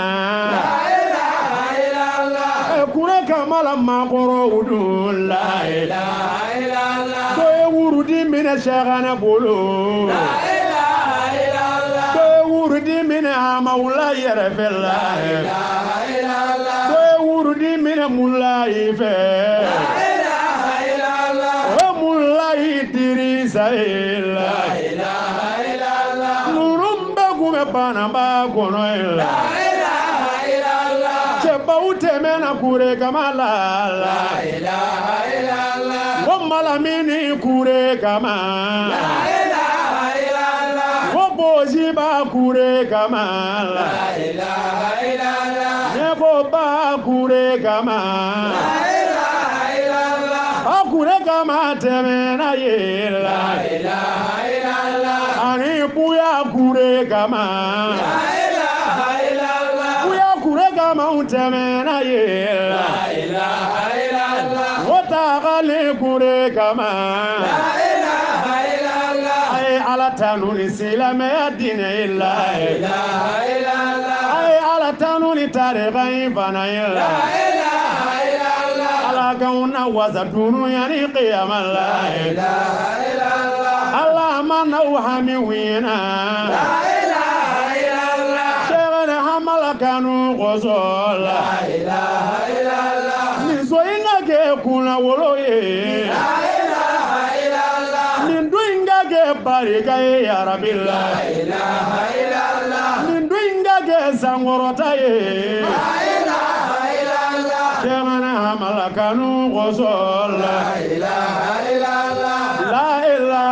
mala makoro wudu la ilaha illallah ko wurudi mina shagana bolo la ilaha illallah ko wurudi mina maula yarfa la ilaha illallah ko wurudi mina mulai fe la ilaha illallah wa mulai dirisa la ilaha illallah nurumba kume bana ba kono la Bautemena kure kamala la ilaha illallah wamala mini kure kama la ilaha illallah woboji ba kure kama la ilaha illallah nebo ba kure kama la ilaha illallah akure kama temena ye la ilaha illallah ani buya kure kama la Mountana ye la ilaha illallah wota gali kure kama la ilaha illallah ay ala tanuni silame adine illa la ilaha illallah ay ala tanuni tariqa ibana illa la ilaha illallah ala kauna wazatunu yani qiyam la ilaha illallah Allah man awhami wina la kanu qoso la ilaha illallah niso inga ke kuna wolo ye la ilaha illallah nindu inga ke barika ye ya rabbi la ilaha illallah nindu inga ke sangorota ye la ilaha illallah kemana malakanu qoso la ilaha illallah la ilaha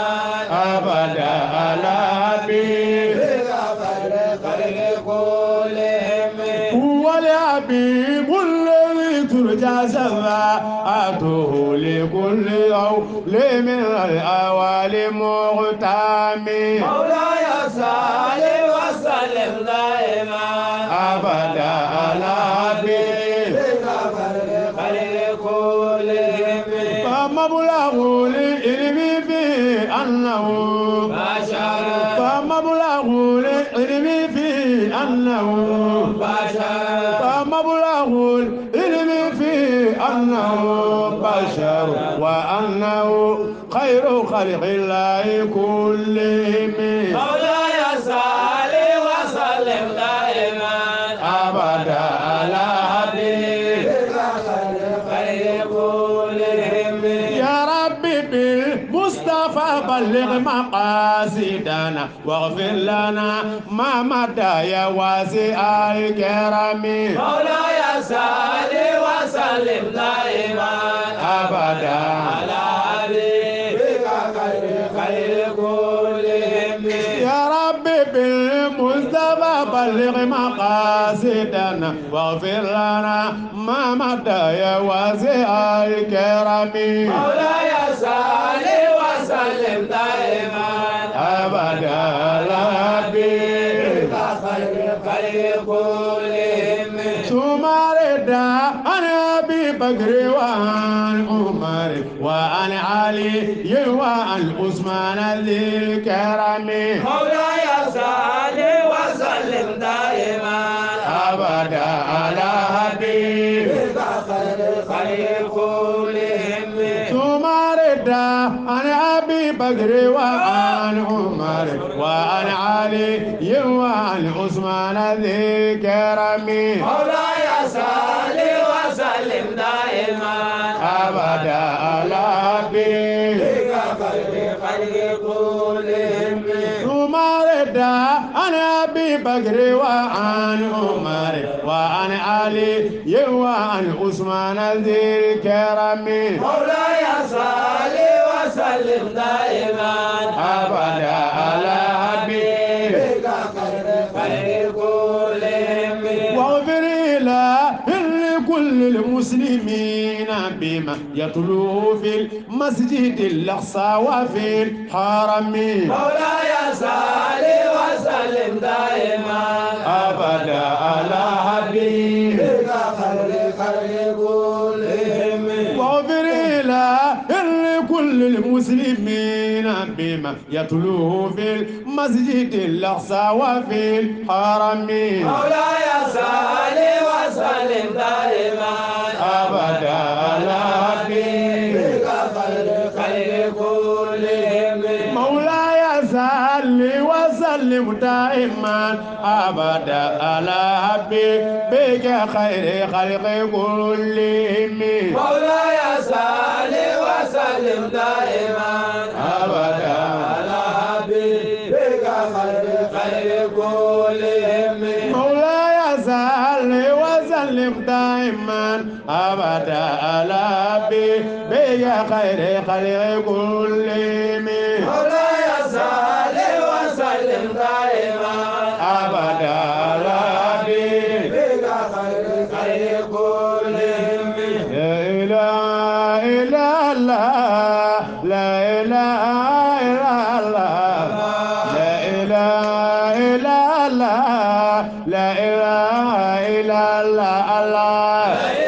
على حبيب هو الحبيب الذي ترجى شفاعته لكل قول من الأوال مغتامي مولاي صل وسلم دائما أبدا على حبيبك خير كلهم فمبلغ العلم فيه أنه بشر فمبلغ العلم فيه أنه بشر فمبلغ العلم فيه أنه بشر وأنه خير خلق الله كلهم مولاي صل وسلم دائما أبدا على حبيبك خير كلهم يا ربي بالمصطفى بلغ مقاصدنا واغفر لنا ما مدى يا واسع الكرم مولاي صل وسلم دائما أبدا على حبيبك خير كلهم يا ربي بالمصطفى بلغ مقاصدنا واغفر لنا ما مدى يا واسع الكرم مولاي صل وسلم دائما أبدا على حبيبك خير كلهم ثم رضا عن أبي بكر وعن عمر وعن علي وعن عثمان ذي الكرم مولاي صل وسلم دائما أبدا على حبيبك خير كلهم ثم رضا عن أبي بكر وعن عمر وعن علي وعن عثمان ذي الكرم مولاي صل وسلم دائما أبدا على حبيبك خير كلهم ثم رضا عن أبي بكر وعن عمر وعن علي وعن عثمان ذي الكرم مولاي صل وسلم دائما أبدا على حبيبك خير كلهم واغفر إله لكل المسلمين بما يتلو في المسجد الأقصى وفي الحرم مولاي صل وسلم دائما أبدا على حبيبك خير كلهم واغفر إله لكل المسلمين بما يتلوه في المسجد الأقصى وفي الحرم مولاي صل وسلم دائما أبدا على حبيبك خير كلهم مولاي صل وسلم دائما أبدا على حبيبك خير خلق كلهم مولاي صل وسلم دائما أبدا على حبيبك خير كلهم مولاي صل وسلم دائما أبدا على حبيبك خير خلق كلهم مولاي صل وسلم دائما أبدا على حبيبك خير كلهم لا إله إلا الله لا إله إلا الله لا إله إلا الله لا إله إلا الله الله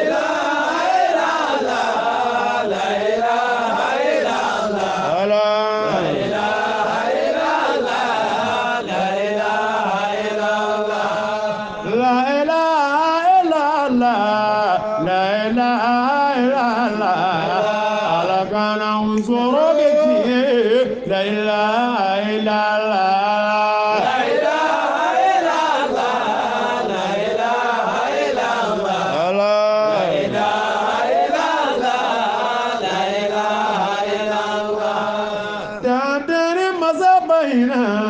لا إله إلا الله لا إله إلا الله لا لا إله إلا الله لا إله إلا الله لا إله إلا الله على كان انصر بك لا إله إلا الله لا إله إلا الله لا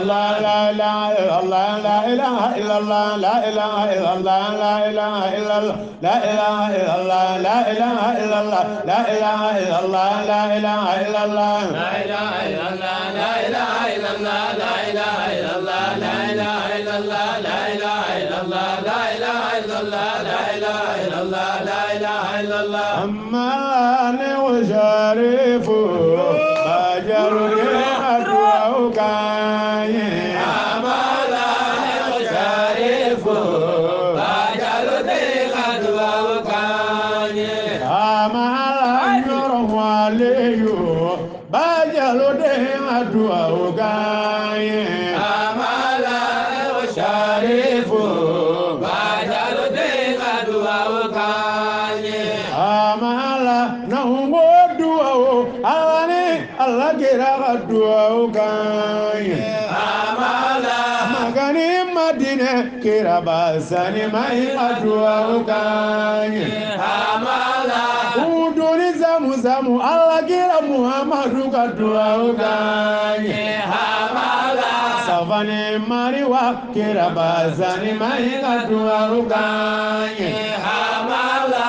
الله لا إله إلا الله لا إله إلا الله لا إله إلا الله لا إله إلا الله لا إله إلا الله لا إله إلا الله لا إله إلا الله لا إله إلا الله لا إله إلا الله لا إله إلا الله لا إله إلا الله لا إله إلا الله لا إله إلا الله لا إله إلا الله لا إله إلا الله لا إله إلا الله أما أنا وشريف بجر أدعوك أما أنا وشريف بجر أدعوك أما أنا ولي بجر أدعوك أما أنا وشريف بجر أدعوك amala na ngoduo alani alagira duo kan amala magani madine kirabasani mai duo kan amala uduni zamu zamu alagira muhammadu duo kan amala savane mariwa kirabasani mai duo kan amala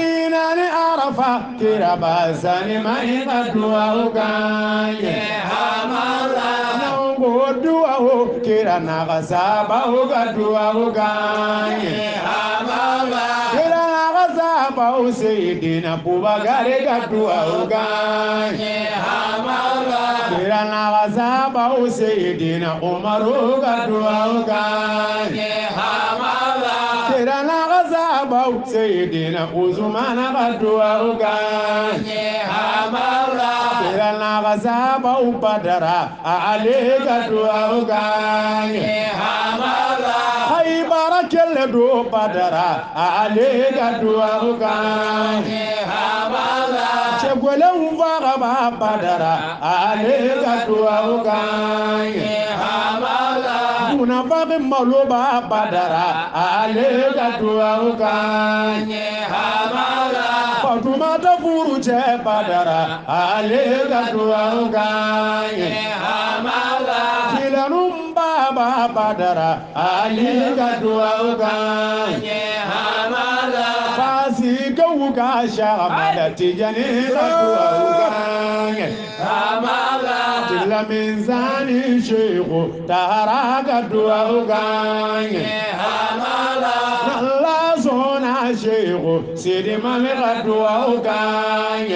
kira basani mai kadua ukanye amala nango dua ho kira nagasaba ukadua ukanye amala kira nagasaba usayidina bubagare kadua ukanye amala kira nagasaba usayidina umaru kadua ukanye amala kira nagasaba usayidina uzumana kadua ukanye amala kira nagasaba upadara alega dua ukanye amala haibara kelle do padara alega dua ukanye amala chegwele umvaga ba padara alega dua ukanye amala unavage maloba padara alega dua ukanye amala Fatumata furu che padara alega dua ukanye amala kilanumba ba padara alega dua ukanye amala fasi gauga shamala tijani dua ukanye amala tila minzani sheikhu taharaga dua ukanye amala Allah zona sheikhu sidi malika dua ukanye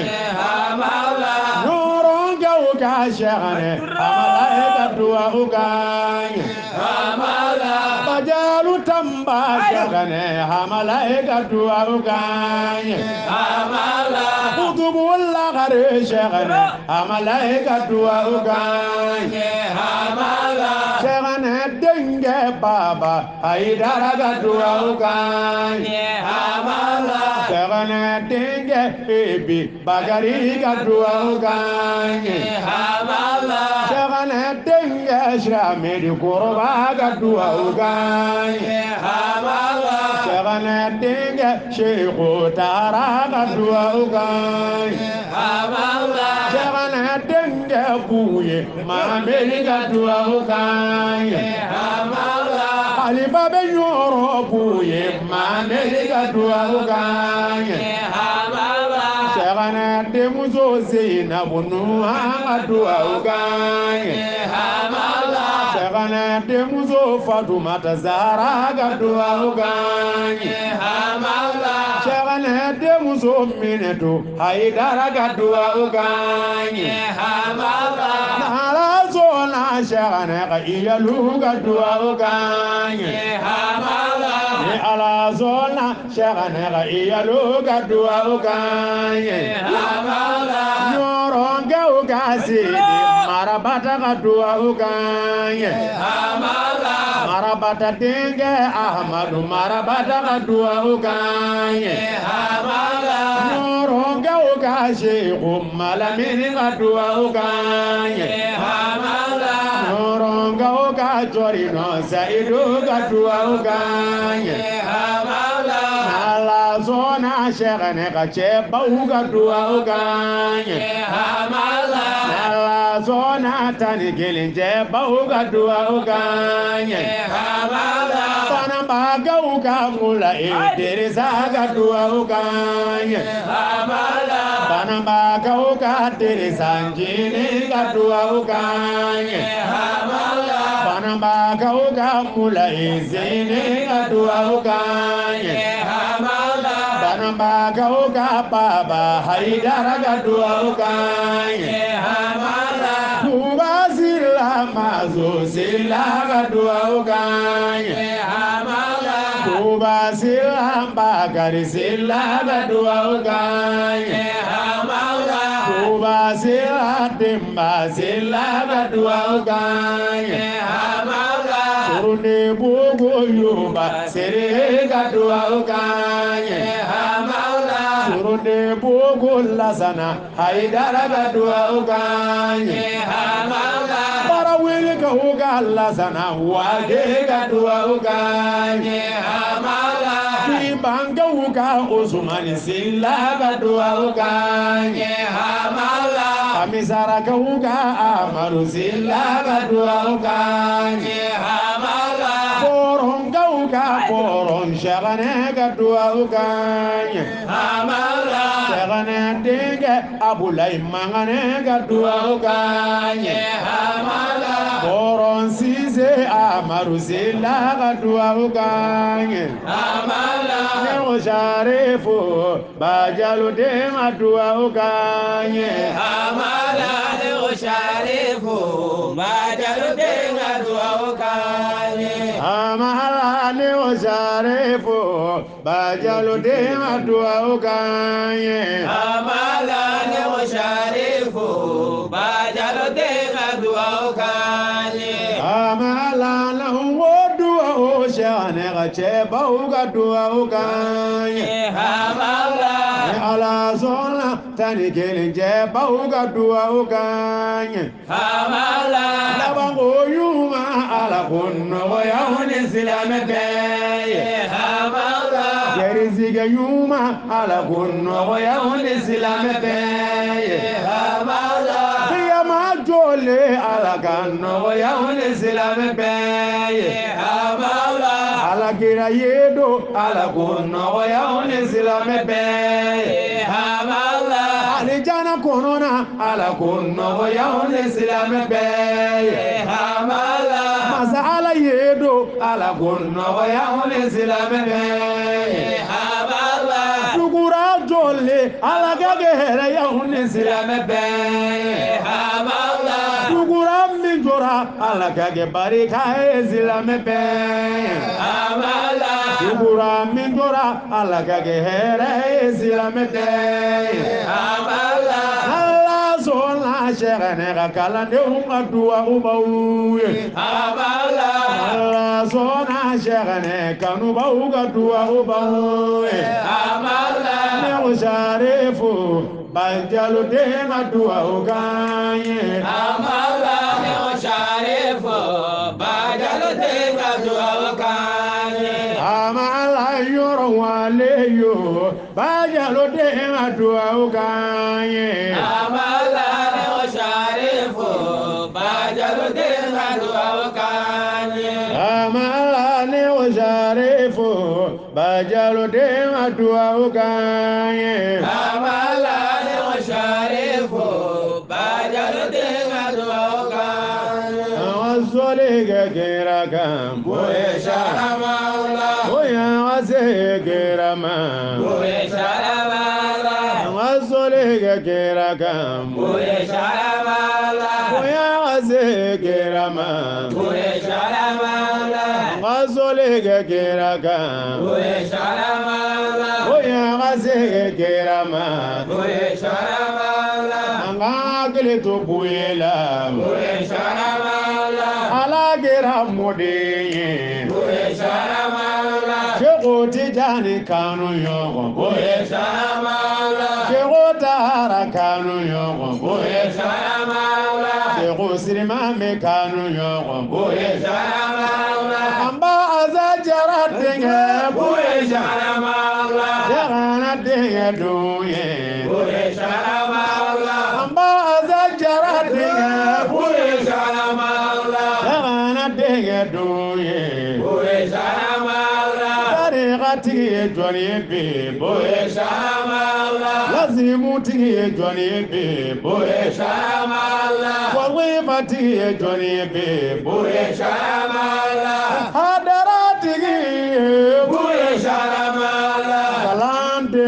amala nuronga uka shagane amalaika dua ukanye amala bajalu tamba shagane amalaika dua ukanye amala kutubu wala gare shagane amalaika dua ukanye amala shagane denge baba haidara dua ukanye amala shagane denge baby bagari dua ukanye amala shagane denge shramedi koroba dua ukanye amala shagane denge sheikhu tara dua ukanye amala shagane denge buye mameli dua ukanye amala Aliba be yoro buye mameli dua ukanye amala shagane demuzo zina bunu dua ukanye amala shagane demuzo Fatumata Zahra dua ukanye amala shagane demuzo Minetu Haidara dua ukanye amala nala zona shagane ka iyalu dua ukanye amala ni ala zona shagane ka iyalu dua ukanye amala nyoronga ukasi marabata dua ukanye amala marabata denge Ahmadu marabata dua ukanye amala nyoronga ukasi umalamini dua ukanye amala nyoronga ukachori no saidu dua ukanye amala ala zona shagane ka cheba dua ukanye amala ala zona tani gelinje bauga dua uganye hamala Panambaga uga mula Idrisa gadua uganye hamala Panambaga uga Idrisanjini gadua uganye hamala Panambaga uga mula Izini gadua uganye hamala Panambaga uga baba Haidara gadua uganye hamala Kubazila mazo sila gadua uganye hamala Kubazila mbagari sila gadua uganye hamala Kubazila dimba sila gadua uganye hamala Surune bugu yuba siri gadua uganye hamala Surune bugu lasana haidara gadua uganye hamala Para wili ka uga lasana wage gadua uganye hamala Kibanga uga usumani sila gadua uganye hamala Amisara ka uga amaru sila gadua uganye hamala Boron ka uga boron shagane gadua uganye hamala Shagane dinge abulai mangane gadua uganye hamala Boron size amaru sila gadua uganye hamala Neo sharifu bajalu de madua uganye hamala leo sharifu majalu denga dua ukanye Amala neo sharifu bajalu de madua uganye hamala leo sharifu majalu denga dua ukanye Amala na wodua o shane gache bauga dua uganye hamala Ala zona tani gelinje bauga dua uganye hamala Labango yuma ala kunno yauni silame beye hamala Gerizige yuma ala kunno yauni silame beye hamala Kiyama jole ala kanno yauni silame beye hamala Ala gira yedo ala kunno yauni silame beye hamala Alijana konona ala kunno yauni silame beye hamala Masa ala yedo ala kunno yauni silame beye hamala Sugura jole ala gagere yauni silame beye hamala Sugura minjora ala gage barika silame beye hamala Sugura minjora ala gage here silame beye hamala Allah zona shegane kalande unga dua ubauye hamala Allah zona shegane kanu bauga dua ubauye hamala Neo sharifu banjalu denga dua uganye hamala leo sharifu majalu denga dua ukanye Amala yoro waleyo banjalu denga dua uganye hamala leo sharifu majalu denga dua ukanye Amala neo sharifu banjalu denga dua uganye hamala leo sharifu majalu denga dua ukanye Awazoliga kirakam Boye sharamala Oya wasekirama Boye sharamala Awazoliga kirakam Boye sharamala Oya wasekirama Boye sharamala Awazoliga kirakam Boye sharamala Oya wasekirama Boye sharamala Angakili tubuela Boye sharamala Alagira mudiye Boye sharamala Shego tijani kanu yoko Boye sharamala Shego tara kanu yoko Boye sharamala Shego sirimame kanu yoko Boye sharamala Amba azajara dinge Boye sharamala Jagana dinge duye Boye sharamala Amba azajara dinge duye boye shamala tariqati joni be boye shamala lazimuti joni be boye shamala wazifati joni be boye shamala hadarati boye shamala kalande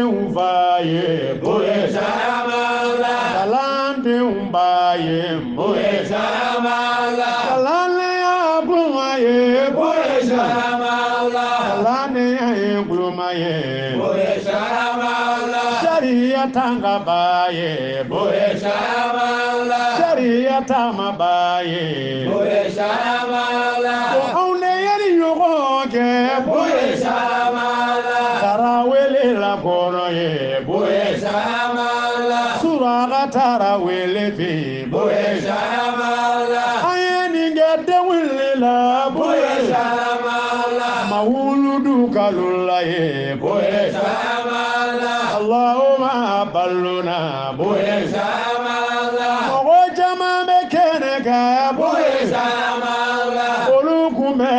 uvaye boye shamala kalande umbaye boye shamala kalane ablumaye boye shamala kalane ablumaye boye shamala sharia tanga baye boye shamala sharia tama baye boye shamala aune yari yogoke boye shamala tarawele la koroye boye shamala suraga tarawele fi boye shamala ayeni ngede willa boye boye shamala mawuludu kalulaye boye shamala Allahumma balluna boye boye shamala mogo jama be keneka boye boye shamala olukume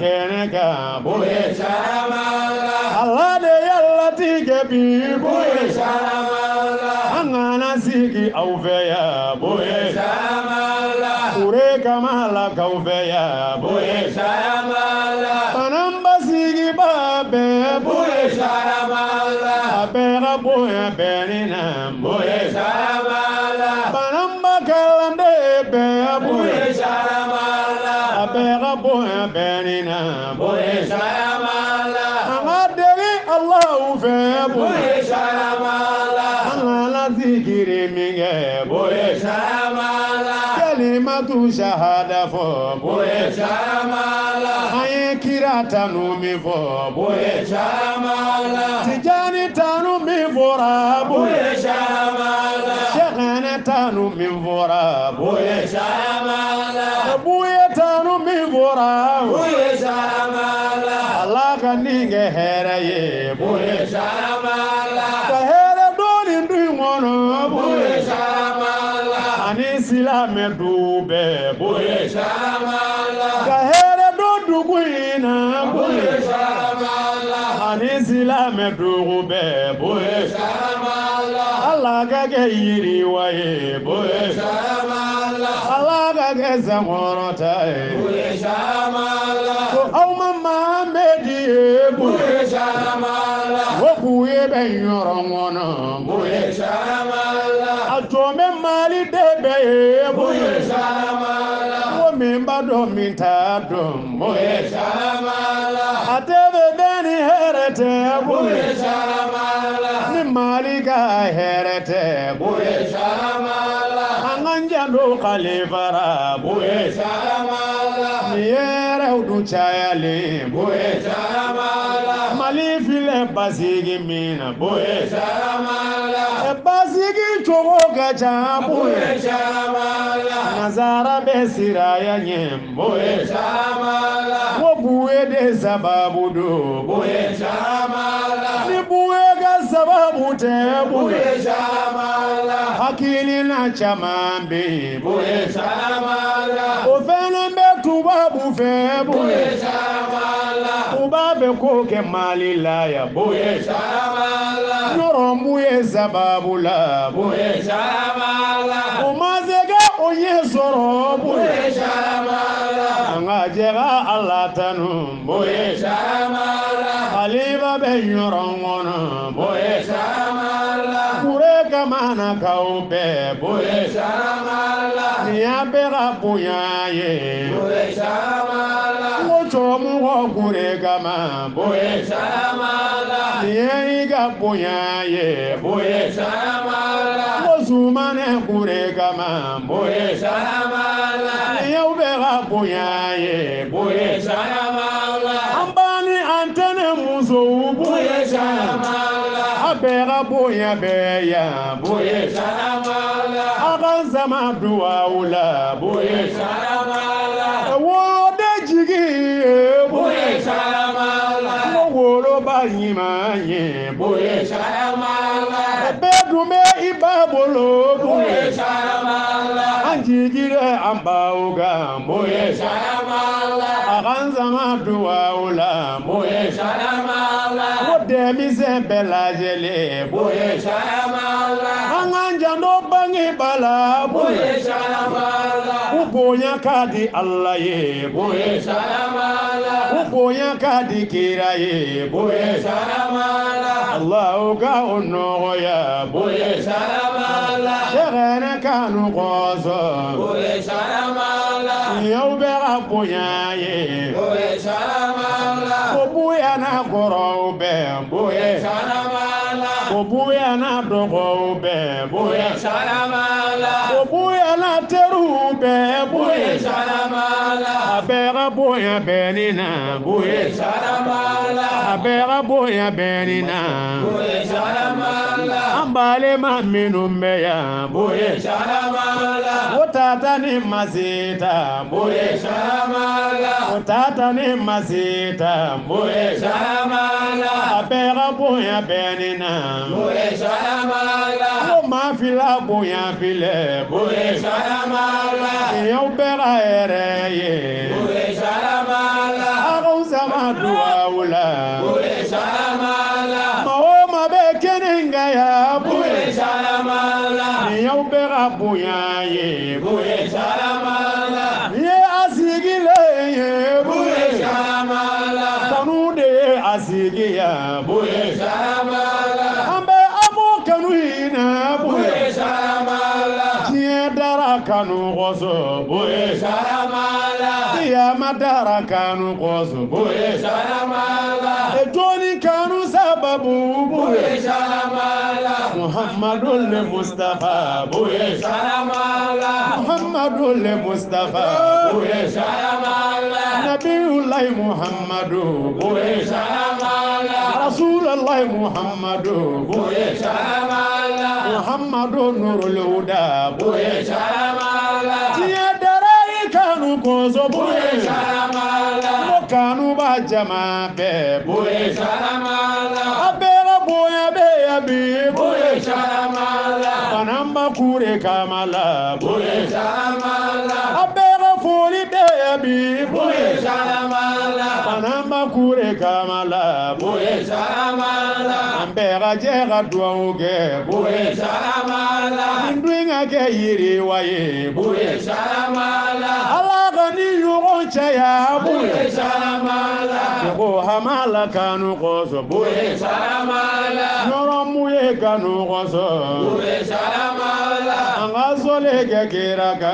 akeneka boye boye shamala Allah de yalla tige bi boye boye shamala angana sigi aufeya boye boye shamala ure kamala kaufeya boye boye shamala manamba sigi babe boye boye shamala abera boye benina boye boye shamala manamba kalande be boye boye shamala abera boye benina boye boye shamala amaderi Allah fe boye boye shamala angala zikiri minge boye boye shamala kalimatu shahada fo boye boye shamala aye kirata numi fo boye boye shamala tijani tanu mi fora boye boye shamala shekhene tanu mi fora boye boye shamala buye tanu mi fora boye shamala Allah ka ninge here ye boye boye shamala ka here doni ndu ngono boye boye shamala ani silame dube boye boye shamala ka here do duguina boye boye shamala ani silame dube boye boye shamala Allah ka ke yiri waye boye boye shamala Allah ka ke zamorota boye shamala ko awma Muhammadi boye boye shamala wo buye ben yorongono boye boye shamala atome mali debe boye boye shamala wo mimba do minta do boye boye shamala atebe beni herete boye boye shamala ni mali ka herete boye boye shamala anganja do khalifara boye boye shamala ni yere udu chayale boye boye shamala mali file basigi mina boye boye shamala e basigi chogo gacha boye boye shamala nazara besira ya nyem boye boye shamala wo buye de sababu do boye boye shamala ni buye ga sababu te boye boye shamala hakili na chamambe boye boye shamala ofene be tubabu fe boye boye shamala ubabe koke mali la ya boye boye shamala nyoro muye sababu la boye boye shamala umazega onye soro boye boye shamala angajega Allah tanu boye boye shamala khalifa be nyoro ngono boye boye shamala kure kamana kaube boye boye shamala niyabe rabuya ye boye shamala wocho mu kure kama boye boye shamala niyi ga buya ye boye boye shamala wosumane kure kama boye boye shamala niyabe rabuya ye boye boye shamala ambani antene muzo boye boye shamala abera boya beya boye boye shamala aganzama duwaula boye boye shamala wo de jigi boye boye shamala woro bayimanye boye boye shamala bedume ibabolo boye boye shamala anjigire ambauga moye Sharamala, aganzama duwaula moye Sharamala, odemise belajele Boye Sharamala, anganjando bangi bala Boye Sharamala, ubonya kadi Allah ye Boye Sharamala, ubonya kadi kira ye Boye Sharamala, Allah ga ono ya Boye Sharamala, Shegana kanu qoso Boye Sharamala, yow bera bonya ye Boye Sharamala, obuya na goro be boye Sharamala, obuya na dogo be boye Sharamala, obuya na teru be boye Sharamala, abera boya benina boye Sharamala, abera boya benina Sharamala, ambale maminu meya boye Sharamala, otata ni mazita boye Sharamala, otata ni mazita boye Sharamala, abera boya benina Sharamala, o mafila boya file boye Sharamala, yow bera ere ye Sharamala, agusama duwaula Sharamala, Mahoma be keninga ya boye Sharamala, yow bera boya ye boye Sharamala, ye asigile ye boye Sharamala, kanu de asigiya boye Sharamala, ambe amo kanu ina boye Sharamala, tiye dara kanu koso boye Sharamala, kiyama dara kanu koso boye Sharamala, etoni kanu sababu boye Sharamala, Muhammadul Mustafa boye Sharamala, Muhammadul Mustafa boye Sharamala, Nabiullah Muhammadu boye Sharamala, Rasulullah Muhammadu boye Sharamala, Muhammadu Nurul Huda boye Sharamala, tiye dara kanu koso boye Sharamala, kanu ba jama be boye Sharamala, abera boye be abi boye Sharamala, Panamba kure kamala boye Sharamala, abera foli be abi boye Sharamala, Panamba kure kamala boye Sharamala, ambera jega duauge boye Sharamala, ndwinga ke yiri waye boye Sharamala, Allah gani yugo chaya boye Sharamala, ko hamala kanu koso boye Sharamala, Noro muye kanu koso Sharamala, angazole ke kiraka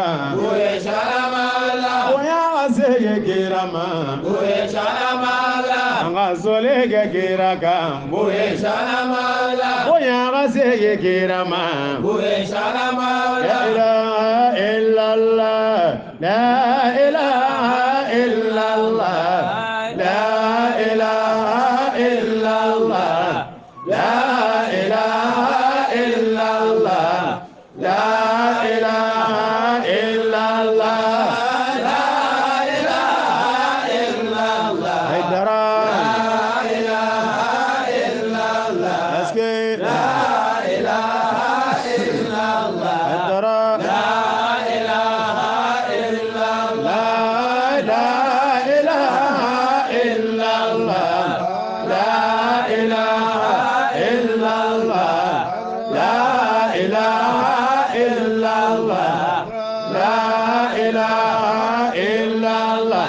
Sharamala, oya asege kirama Sharamala, angazole ke kiraka boye Sharamala, oya asege kirama Sharamala, La ilaha illallah la ilaha illallah la ilaha illallah la ilaha illallah la ilaha illallah La ilaha illallah, Haydara La ilaha illallah, Aske La ilaha illallah, Haydara La ilaha illallah, La ilaha illallah La ilaha illallah La ilaha illallah La ilaha illallah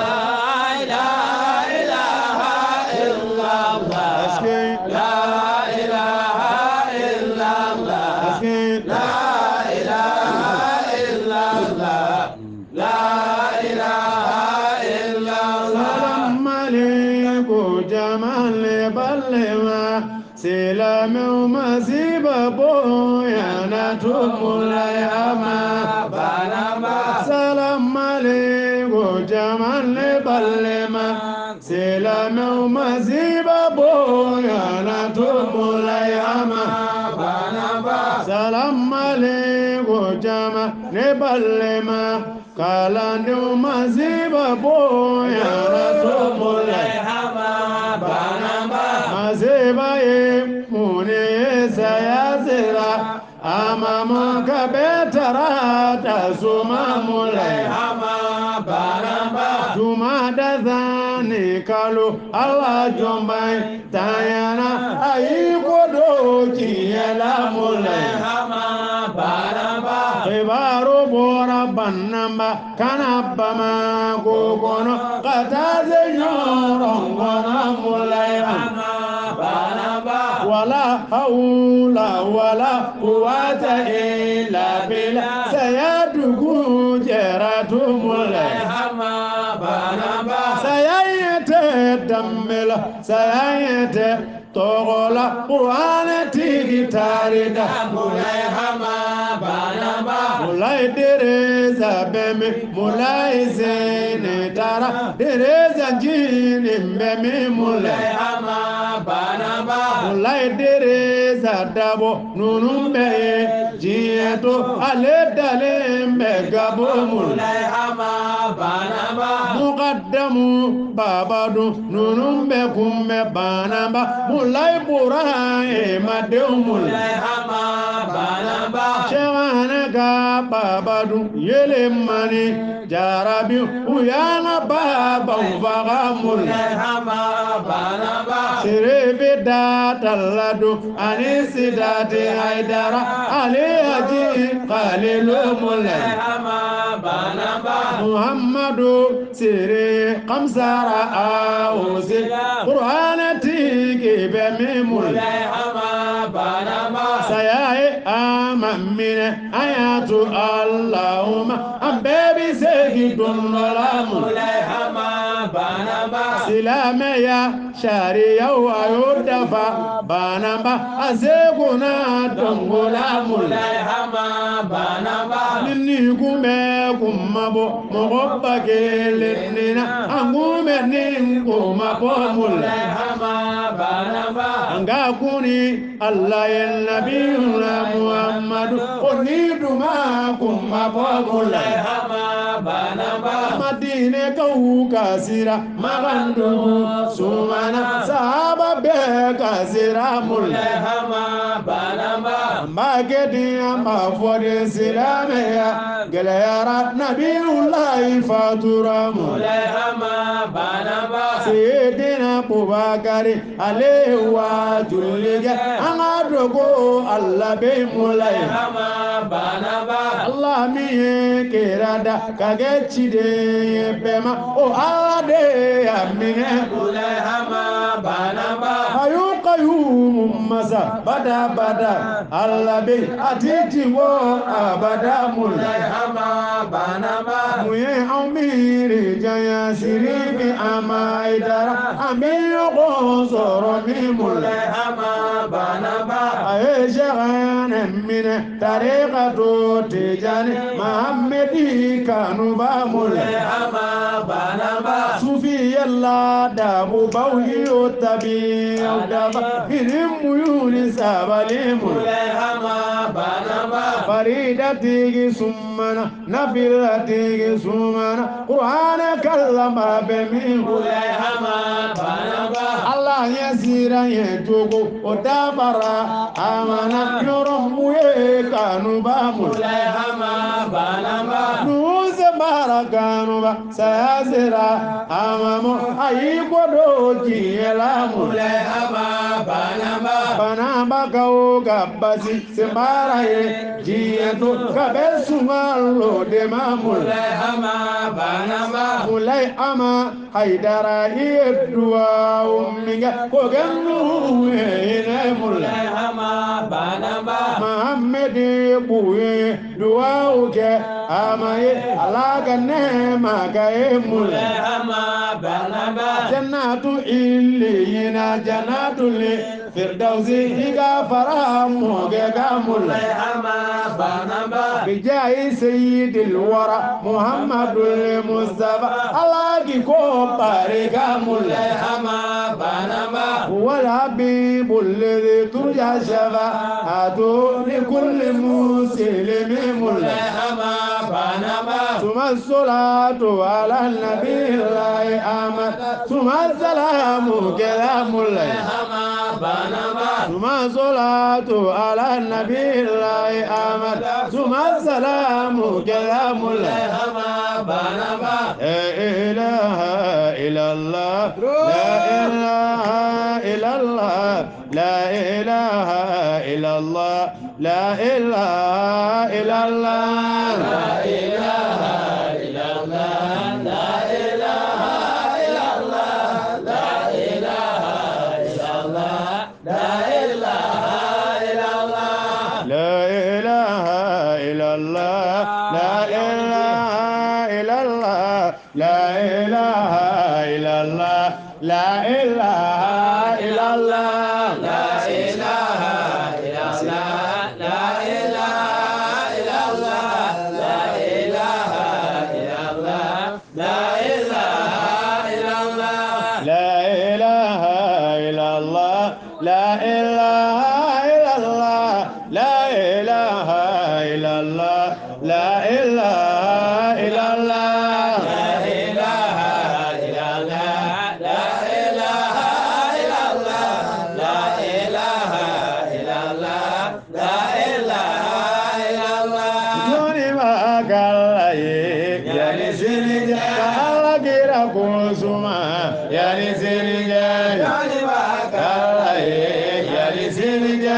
La ilaha illallah, Aske La ilaha illallah, Aske La ilaha illallah, La ilaha illallah. Salam alaikum jamal balema Selam maziba boya na tumulay ama Banaba, Salam alaikum jamal balema Selam maziba boya na tumulay ama Banaba, Salam alaikum jamal balema Kalandu maziba boya na tumulay Hama, Banaba, Maziba ye mune sayazira ama muka betara tasuma mulai kalo ala jombai tayana ayi kodo kiyela mulai hama banamba Kibaro bora banamba kanabama gogono kataze nyorongona mulai hama banamba wala haula wala quwwata illa billah sayadugu jeratu mulai hama banamba sayayete dammela sayayete togola qur'ana tigi tarida mulai hama banamba mulai dereza beme mulai zene tara dereza jini beme mulai hama banamba mulai dereza dabo nunumbe jieto ale dale megabo mulai hama banamba muqaddamu babadu nunumbe kumme banamba mulai bura e madeu mulai hama banamba Shewana ga babadu yele mani jarabi uyana baba ubaga mulai hama banamba Sirebe dataladu anisi dati haidara ali haji khalilu mulai hama banamba Muhammadu sire kamsara auzi Qur'ana tigi bemi mulai hama banamba Sayae amamine ayatu Allahumma ambebi segi dunnola mulai hama banamba Silame ya sharia wa yodafa banamba azeguna dongola mulai hama banamba Nini kume kumabo mogobba gelenina angume ninkuma pomulai hama banamba Anga kuni Allah ya Nabiyuna Muhammadu oniduma kuma pomulai hama banamba Madine kau kasira magandu sumana sahaba be kasira mulai hama banamba Magedi amba fode silameya gelayara Nabiyullahi fatura mulai hama banamba Sayyidina Abubakari alayhi wa julliga angadogo Allah be mulai hama banamba Allah mi kerada kagechide bema o ade amine hama banamba ayu qayyum masa bada bada Allah be atiti wo abada mulai hama banamba muye amiri jaya siribi amaidara amiyo gozoro mi mulai hama banamba aye shagane mine tariqa to tijani Muhammadi kanu ba mulai hama banamba sufi yalla dabu bauhi otabi odaba hinimu yuni sabali mulai hama banamba farida tigi summana nafila tigi sumana Qur'ana kallama be min hama banamba Allah yasira yetugo odabara amana yoromu ye kanu ba mulai hama banamba nuze bara kanu ba sayazira amamo ayikodo kiyela mulai hama banamba banamba kau gabasi sembara ye jiyeto kabesungalo de mamul hama banamba mulai ama haidara yedua umminga kogenu ene mulai hama banamba Muhammad buye dua uke amaye alaga ne magaye mulai hama banamba jannatu illiyina jannatu li firdausi higa faramu gega mulai hama banamba bijai sayyidil wara muhammadul mustafa alagi ko parega mulai hama banamba wal habibul ladhi turja shafa'atu li kulli muslimin mulai hama banamba suma salatu ala nabiyillahi ahmad suma salamu gega mulai hama banaba ثم الصلاة على النبي الله أحمد ثم السلام كلام الله hama banaba لا إله إلا الله لا إله إلا الله لا إله إلا الله لا إله إلا الله la ilaha illallah la ilaha illallah la ilaha illallah la ilaha illallah لا إله إلا الله لا إله إلا الله لا إله إلا الله لا إله إلا الله la ilaha illallah la ilaha illallah la ilaha illallah la ilaha illallah لا إله إلا الله لا إله إلا الله لا إله إلا الله لا إله إلا الله la ilaha illallah la ilaha illallah la ilaha illallah la ilaha illallah Joni makalaye yani sinija kala kira kusuma yani sinija yani kalaye yani sinija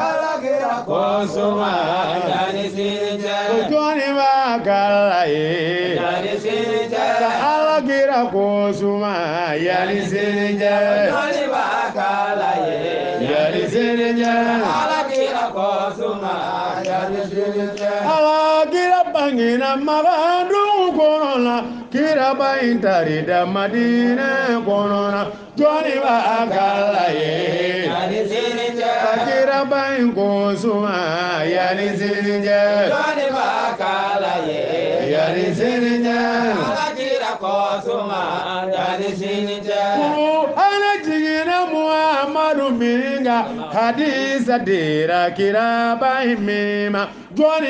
kusuma yani sinja Joni makalaye yani sinja kala kira kusuma yani sinija yani bakalaye yani sinija ala kira kosuma yani sinja ala kira bangina magandu korona kira baintari da madina korona Joni makalaye yani sinja Kira bain kusuma yani sinja yani bakalaye yani sinja ala kira kosuma yani sinja ana jigina Muhammadu minga hadisa dira kira bain mima Joni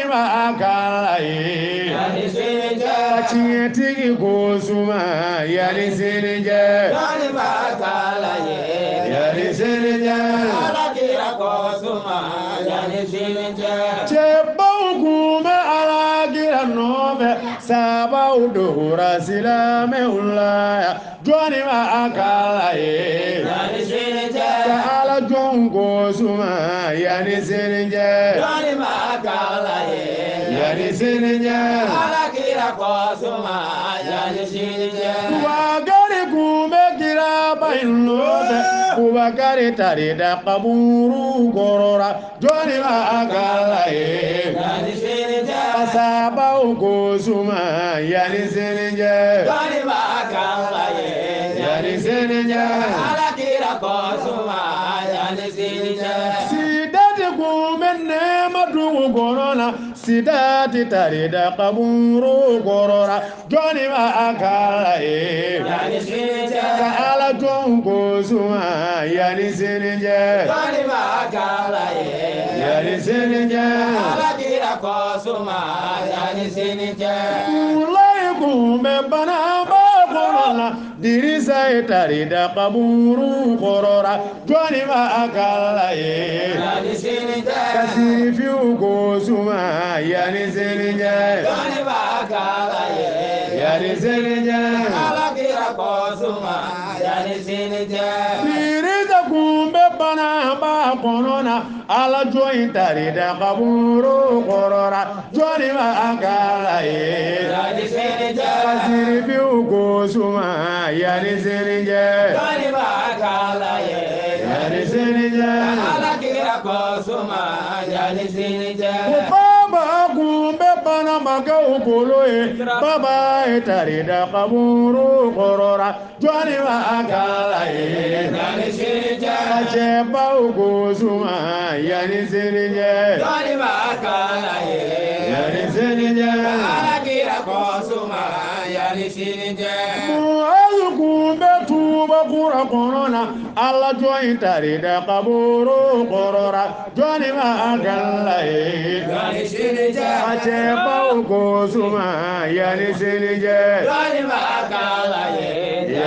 makalaye yani sinja Kachinye tigi kusuma yani sinja yani bakalaye yani sinja ala kira kosuma yani sinja Chebau kume ala gira nove sabau dohura silame ulaya Joni makalaye yani sinja Ka ala jongo suma yani sinja yani bakalaye yani sinja ala kira kosuma yani sinja Kubagari kume gira bain nove Kubagari tarida kaburu gorora Joni makalaye yani sinja Sabau kusuma yani sinja yani bakalaye yani sinja ala kira kosuma yani sinja Sidati kumene madu gorona Sidati tarida kaburu gorora Joni makalaye yani sinja Ka ala jongo suma yani sinja yani bakalaye yani sinja ala kira kosuma yani sinja Ulai kume bana ba gorona Dirisa tarida kaburu gorora Joni makalaye yani sinja Kasiri fiu kusuma yani sinja yani bakalaye yani sinja ala kira kosuma yani sinja Dirisa kumbe bana ba gorona Ala join tarida kaburu gorora Joni makalaye yani sinja Kasiri fiu kusuma yani sinja yani bakalaye yani sinja ala kira kosuma yani sinja Baba kumbe bana maga ukoloe Baba etarida kaburu korora Joni makalaye yani sinja Acheba ukosuma yani sinja yani bakalaye yani sinja ala kira kosuma yani sinja Muazu kumbe tuba kura korona Alla join tarida kaburu korora Joni makalaye yani sinja Acheba ukosuma yani sinja yani bakalaye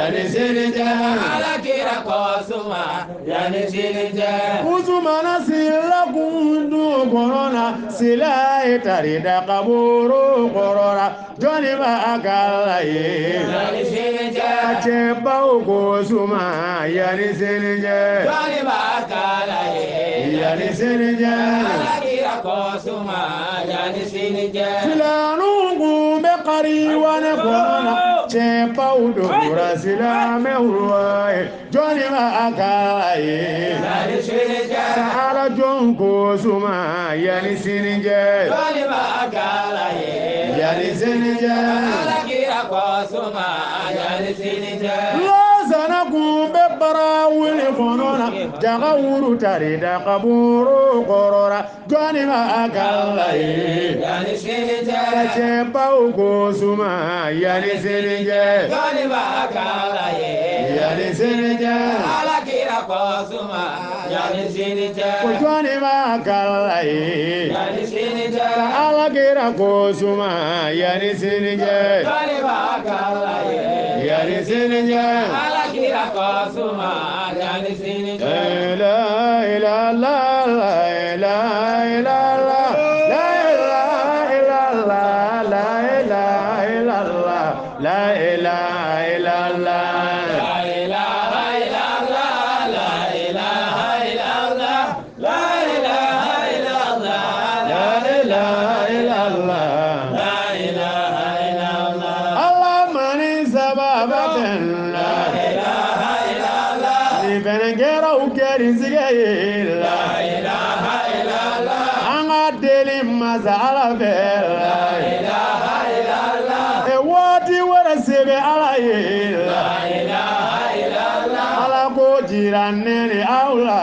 yani sinija alakira kosuma yani sinija Usmana sila kundu korona sila itarida kaburu korona Johnny ba akala ye yani sinija Acheba ukosuma yani sinija Johnny ba akala ye yani sinija alakira kosuma yani sinija Silanu kumbe kari wane korona Chepa udura sila me uruwae Johnny ba akala ye yani sinija Sahara jonko suma yani sinije Johnny ba akala ye yani sinije alakira kosuma yani sinija Lazana kumbe bara wili konona Jaga uru tarida kaburu korora Johnny ba akala ye yani sinija Chepa uko suma yani sinije Johnny ba akala ye yani sinije alakira kosuma yani sinija Johnny ba akala ye yani sinija Alagira kosuma yani sinije Johnny ba akala ye yani sinije alakira kosuma yani sinija La ilaha la la ilaha illallah la ilaha illallah la ilaha illallah la ilaha illallah La ilaha illallah la ilaha illallah la ilaha illallah la ilaha illallah la ilaha illallah Allah mani sababatan la ilaha illallah ni benengera ukeri zigayilla la ilaha illallah anga deli mazala bella ilaha illallah e wati wara sebe ala yilla la ilaha illallah ala ko jiranene aula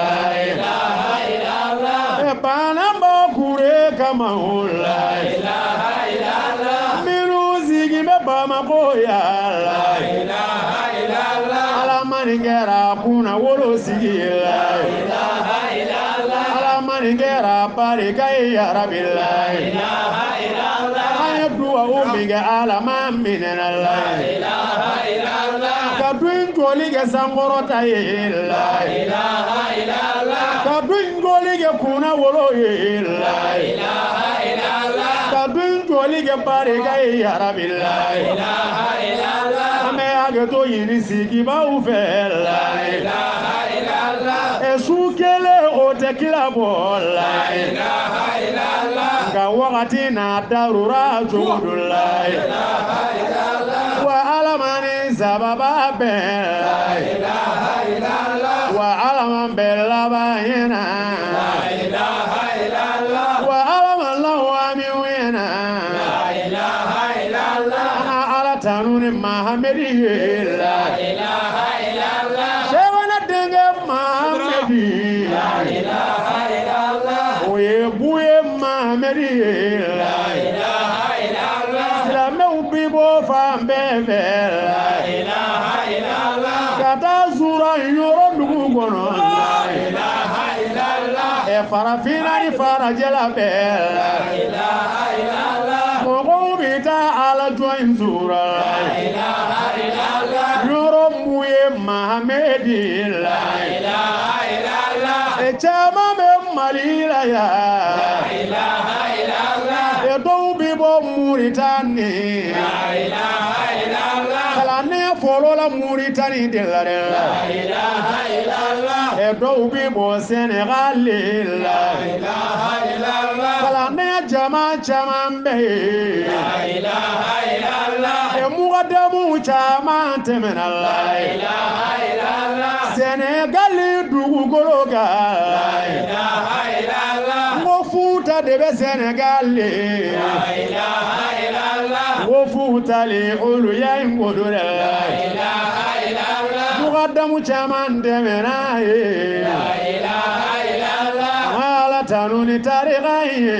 ilaha illallah e bana ba kure kama ula ilaha illallah miru zigi me ba ma ko ya ilaha illallah ala maningera kuna wolo sigi la ilaha illallah ala maningera pare kai ya rabbillahi ilaha illallah ane duwa umiga ala mamina la ilaha illallah ka duin joli ge sangoro ta illa ilaha illallah ka duin joli ge kuna wolo illa ilaha illallah ka duin joli ge pare kai ya rabbillahi ilaha illallah ame age to yiri sigi ba u fella ilaha illallah esukele o te kila bola ilaha illallah ka wakati na darura jumudullah ilaha illallah wa alamani sababa bella ilaha illallah wa alaman bella bayina ilaha illallah wa alaman lawami wina ilaha illallah ana ala tanuni mahamedi la ilaha illallah shebana denge mahamedi ilaha illallah oye buye mahamedi la ilaha illallah silamɛw bi bɔ fan bɛɛ fɛ la ilaha illallah ka taa zura yɔrɔ dugu kɔnɔ la ilaha illallah ɛ farafinna ni farajɛla bɛɛ la ilaha illallah mɔgɔw bi taa ala jɔn zura la ilaha illallah yɔrɔ mun ye mahamedi la ilaha illallah ɛ caman bɛ mali la yan ilaha illallah ɛ dɔw bi bɔ muritani ilaha illallah kalanden fɔlɔ la muritani de la dɛ la ilaha illallah ɛ dɔw bi bɔ sɛnɛgali la ilaha illallah kalanden jama caman bɛ yen ilaha illallah ɛ mugadamu caman tɛmɛna la ilaha illallah sɛnɛgali dugukolo kan ilaha illallah n ko futa de bɛ sɛnɛgali ilaha illallah n ko futali olu y'a ye n ko do dɛ la ilaha illallah mugadamu caman tɛmɛna yen ilaha illallah ala tanu ni tariga ye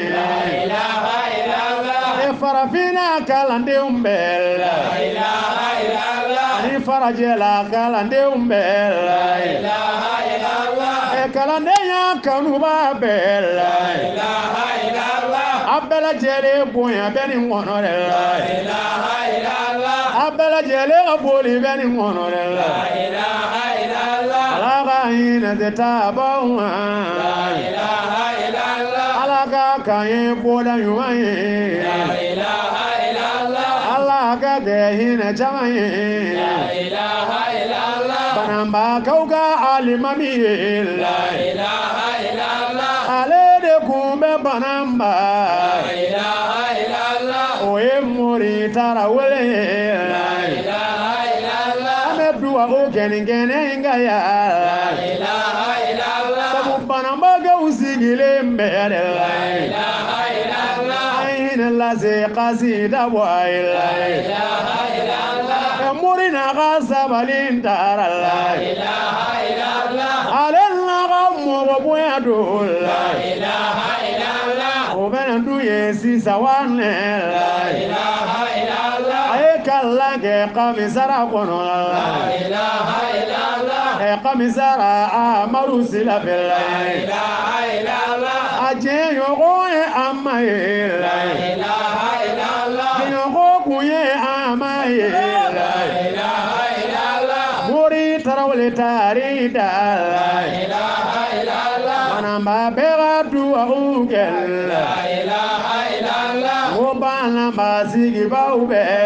ilaha illallah ɛ farafinna kalandenw bɛɛ la ilaha illallah ani farajɛla kalandenw bɛɛ la ilaha illallah ɛ kalandenya kanuba bɛɛ la ilaha illallah a bɛɛ lajɛlen bonya bɛ nin kɔnɔ de la ilaha illallah a bɛɛ bela jele ka foli bɛ nin kɔnɔ dɛ la ilaha illallah ala ka hinɛ tɛ taabaw ma la ilaha illallah ala ka kan ye bɔda ɲuman ye la ilaha illallah ala ka kɛ hinɛ caman ye la ilaha illallah bananbakaw ka alimami ye la ilaha illallah ale de kun bɛ bananba la ilaha illallah o ye mori tarawele ye la ilaha illallah an bɛ duwawu kɛ nin kɛnɛ in ka ya la ilaha illallah sabu bananbakaw sigilen bɛ de la ilaha illallah an ye hinɛ lase kasida bɔ a ye la ilaha illallah ɛ mori n'a ka sabali taara la ilaha illallah ale n'a ka mɔgɔ bonya don la ilaha illallah o bɛna dun ye sisan wa nɛ la ilaha illallah a ye kalan kɛ kamisara kɔnɔ la ilaha illallah ɛ kamisara amadu silafɛ la ilaha illallah a jɛɲɔgɔn ye an ma ye la ilaha illallah jɛɲɔgɔn kun ye an ma ye la ilaha illallah mori tarawele taari da la ilaha illallah bananba bɛɛ ka duwawu kɛ la ilaha illallah ko bananba sigibaw bɛɛ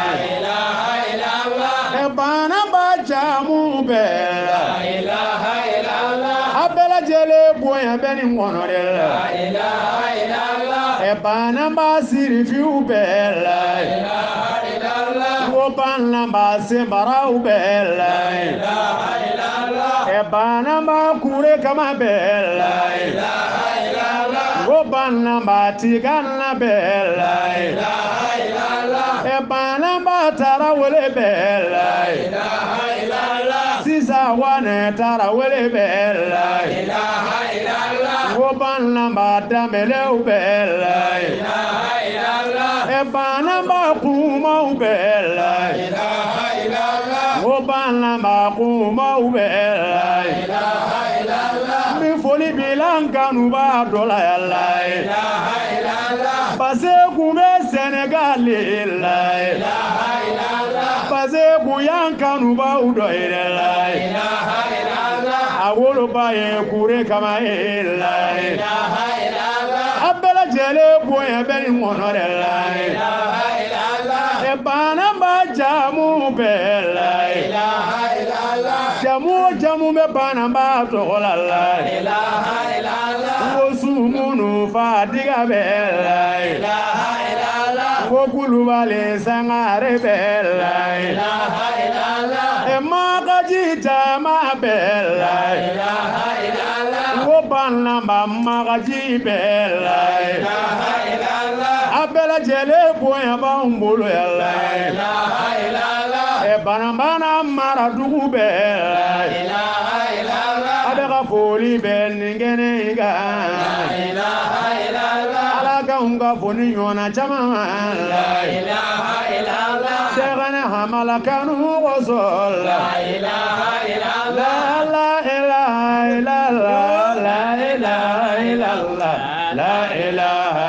ilaha illallah ɛ bananba jamu bɛɛ la ilaha illallah a bɛɛ lajɛlen bonya bɛ nin kɔnɔ de la ilaha illallah ɛ bananba sirifiw bɛɛ la ilaha illallah ko bananba senbaraw bɛɛ la ilaha illallah ɛ bananba kure kama bɛɛ la ilaha illallah ko bananba tigana bɛɛ la ilaha illallah ɛ bananba tarawele bɛɛ la ilaha illallah sisan wanɛ tarawele bɛɛ la ilaha illallah ko bananba danbɛlɛw bɛɛ la ilaha illallah ɛ bananba kumaw bɛɛ la ilaha illallah ko bananba kumaw bɛɛ la ilaha illallah n bɛ foli bila n kanuba dɔ la ya la ilaha illallah pase kun bɛ sɛnɛgali la ilaha illallah pase kun y'an kanubaw dɔ ye dɛ la ilaha illallah a woloba ye kure kama ye la ilaha illallah a bɛɛ lajɛlen bonya bɛ nin kɔnɔ de la ilaha illallah ɛ bananba jamu bɛɛ la ilaha illallah jamu o jamu bɛ bananba tɔgɔ la la ilaha illallah ko sumunu fadiga bɛɛ la ilaha illallah ko kulubali sangare bɛɛ la ilaha illallah ɛ makaji jama bɛɛ la ilaha illallah ko bananba makaji bɛɛ la ilaha illallah a bɛɛ lajɛlen bonya b'anw bolo ya la ilaha illallah ɛ bananbana maradugu bɛɛ la ilaha illallah a bɛ ka foli bɛ nin kɛnɛ in kan ilaha illallah ala k'anw ka foni ɲɔgɔnna caman la ilaha illallah sɛgɛnɛ hamala kanu kosɔn la ilaha illallah la ilaha illallah la ilaha illallah la ilaha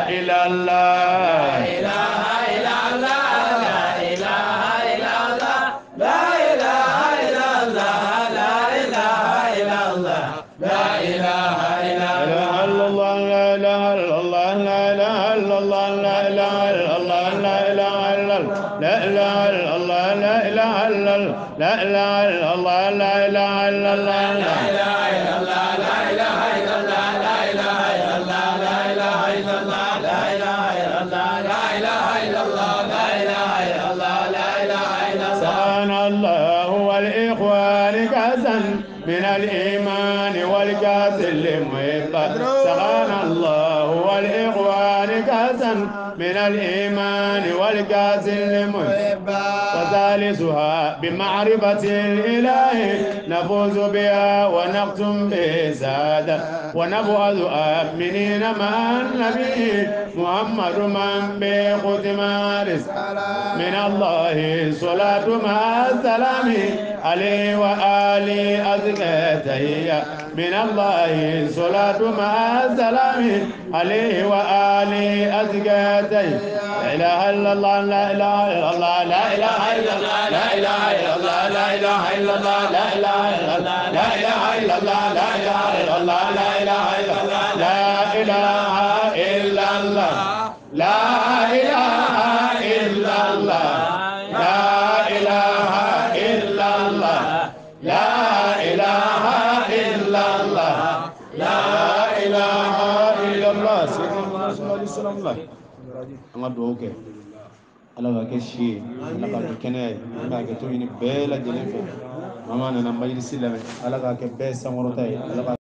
illallah ilaha illallah la ilaha illallah la ilaha illallah la ilaha illallah la ilaha illallah لا إله إلا الله لا إله إلا الله لا إله إلا الله لا إله إلا الله لا إله إلا الله لا إله إلا الله لا إله إلا الله لا إله إلا الله لا إله إلا الله لا إله إلا الله سبحان الله والإخوان كأسا من الإيمان والكأس المحبة سبحان الله والإخوان كأسا من الإيمان والكأس المحبة وثالثها بمعرفة الإله نفوز بها ونختم بسعادة ونبعث آمنين مع النبي محمد من بختم رسالة من الله صلاة مع السلام عليه وآله أزكى تحية من الله صلاة مع السلام عليه وآله أزكاتي لا إله إلا الله لا إله إلا الله لا إله إلا الله لا إله إلا الله لا إله إلا الله لا إله إلا الله لا إله إلا الله لا إله إلا الله لا إله إلا الله لا إله إلا الله لا إله إلا الله لا إله إلا الله لا إله إلا الله لا إله إلا الله سيدنا محمد صلى الله عليه وسلم أما دوك ala ka kɛ si ye ala ka kɛ kɛnɛya ye ala ka kɛ to ɲini bɛɛ lajɛlen fɛ mama nana majlisi lamɛn ala ka kɛ bɛɛ sankɔrɔta ye ala ka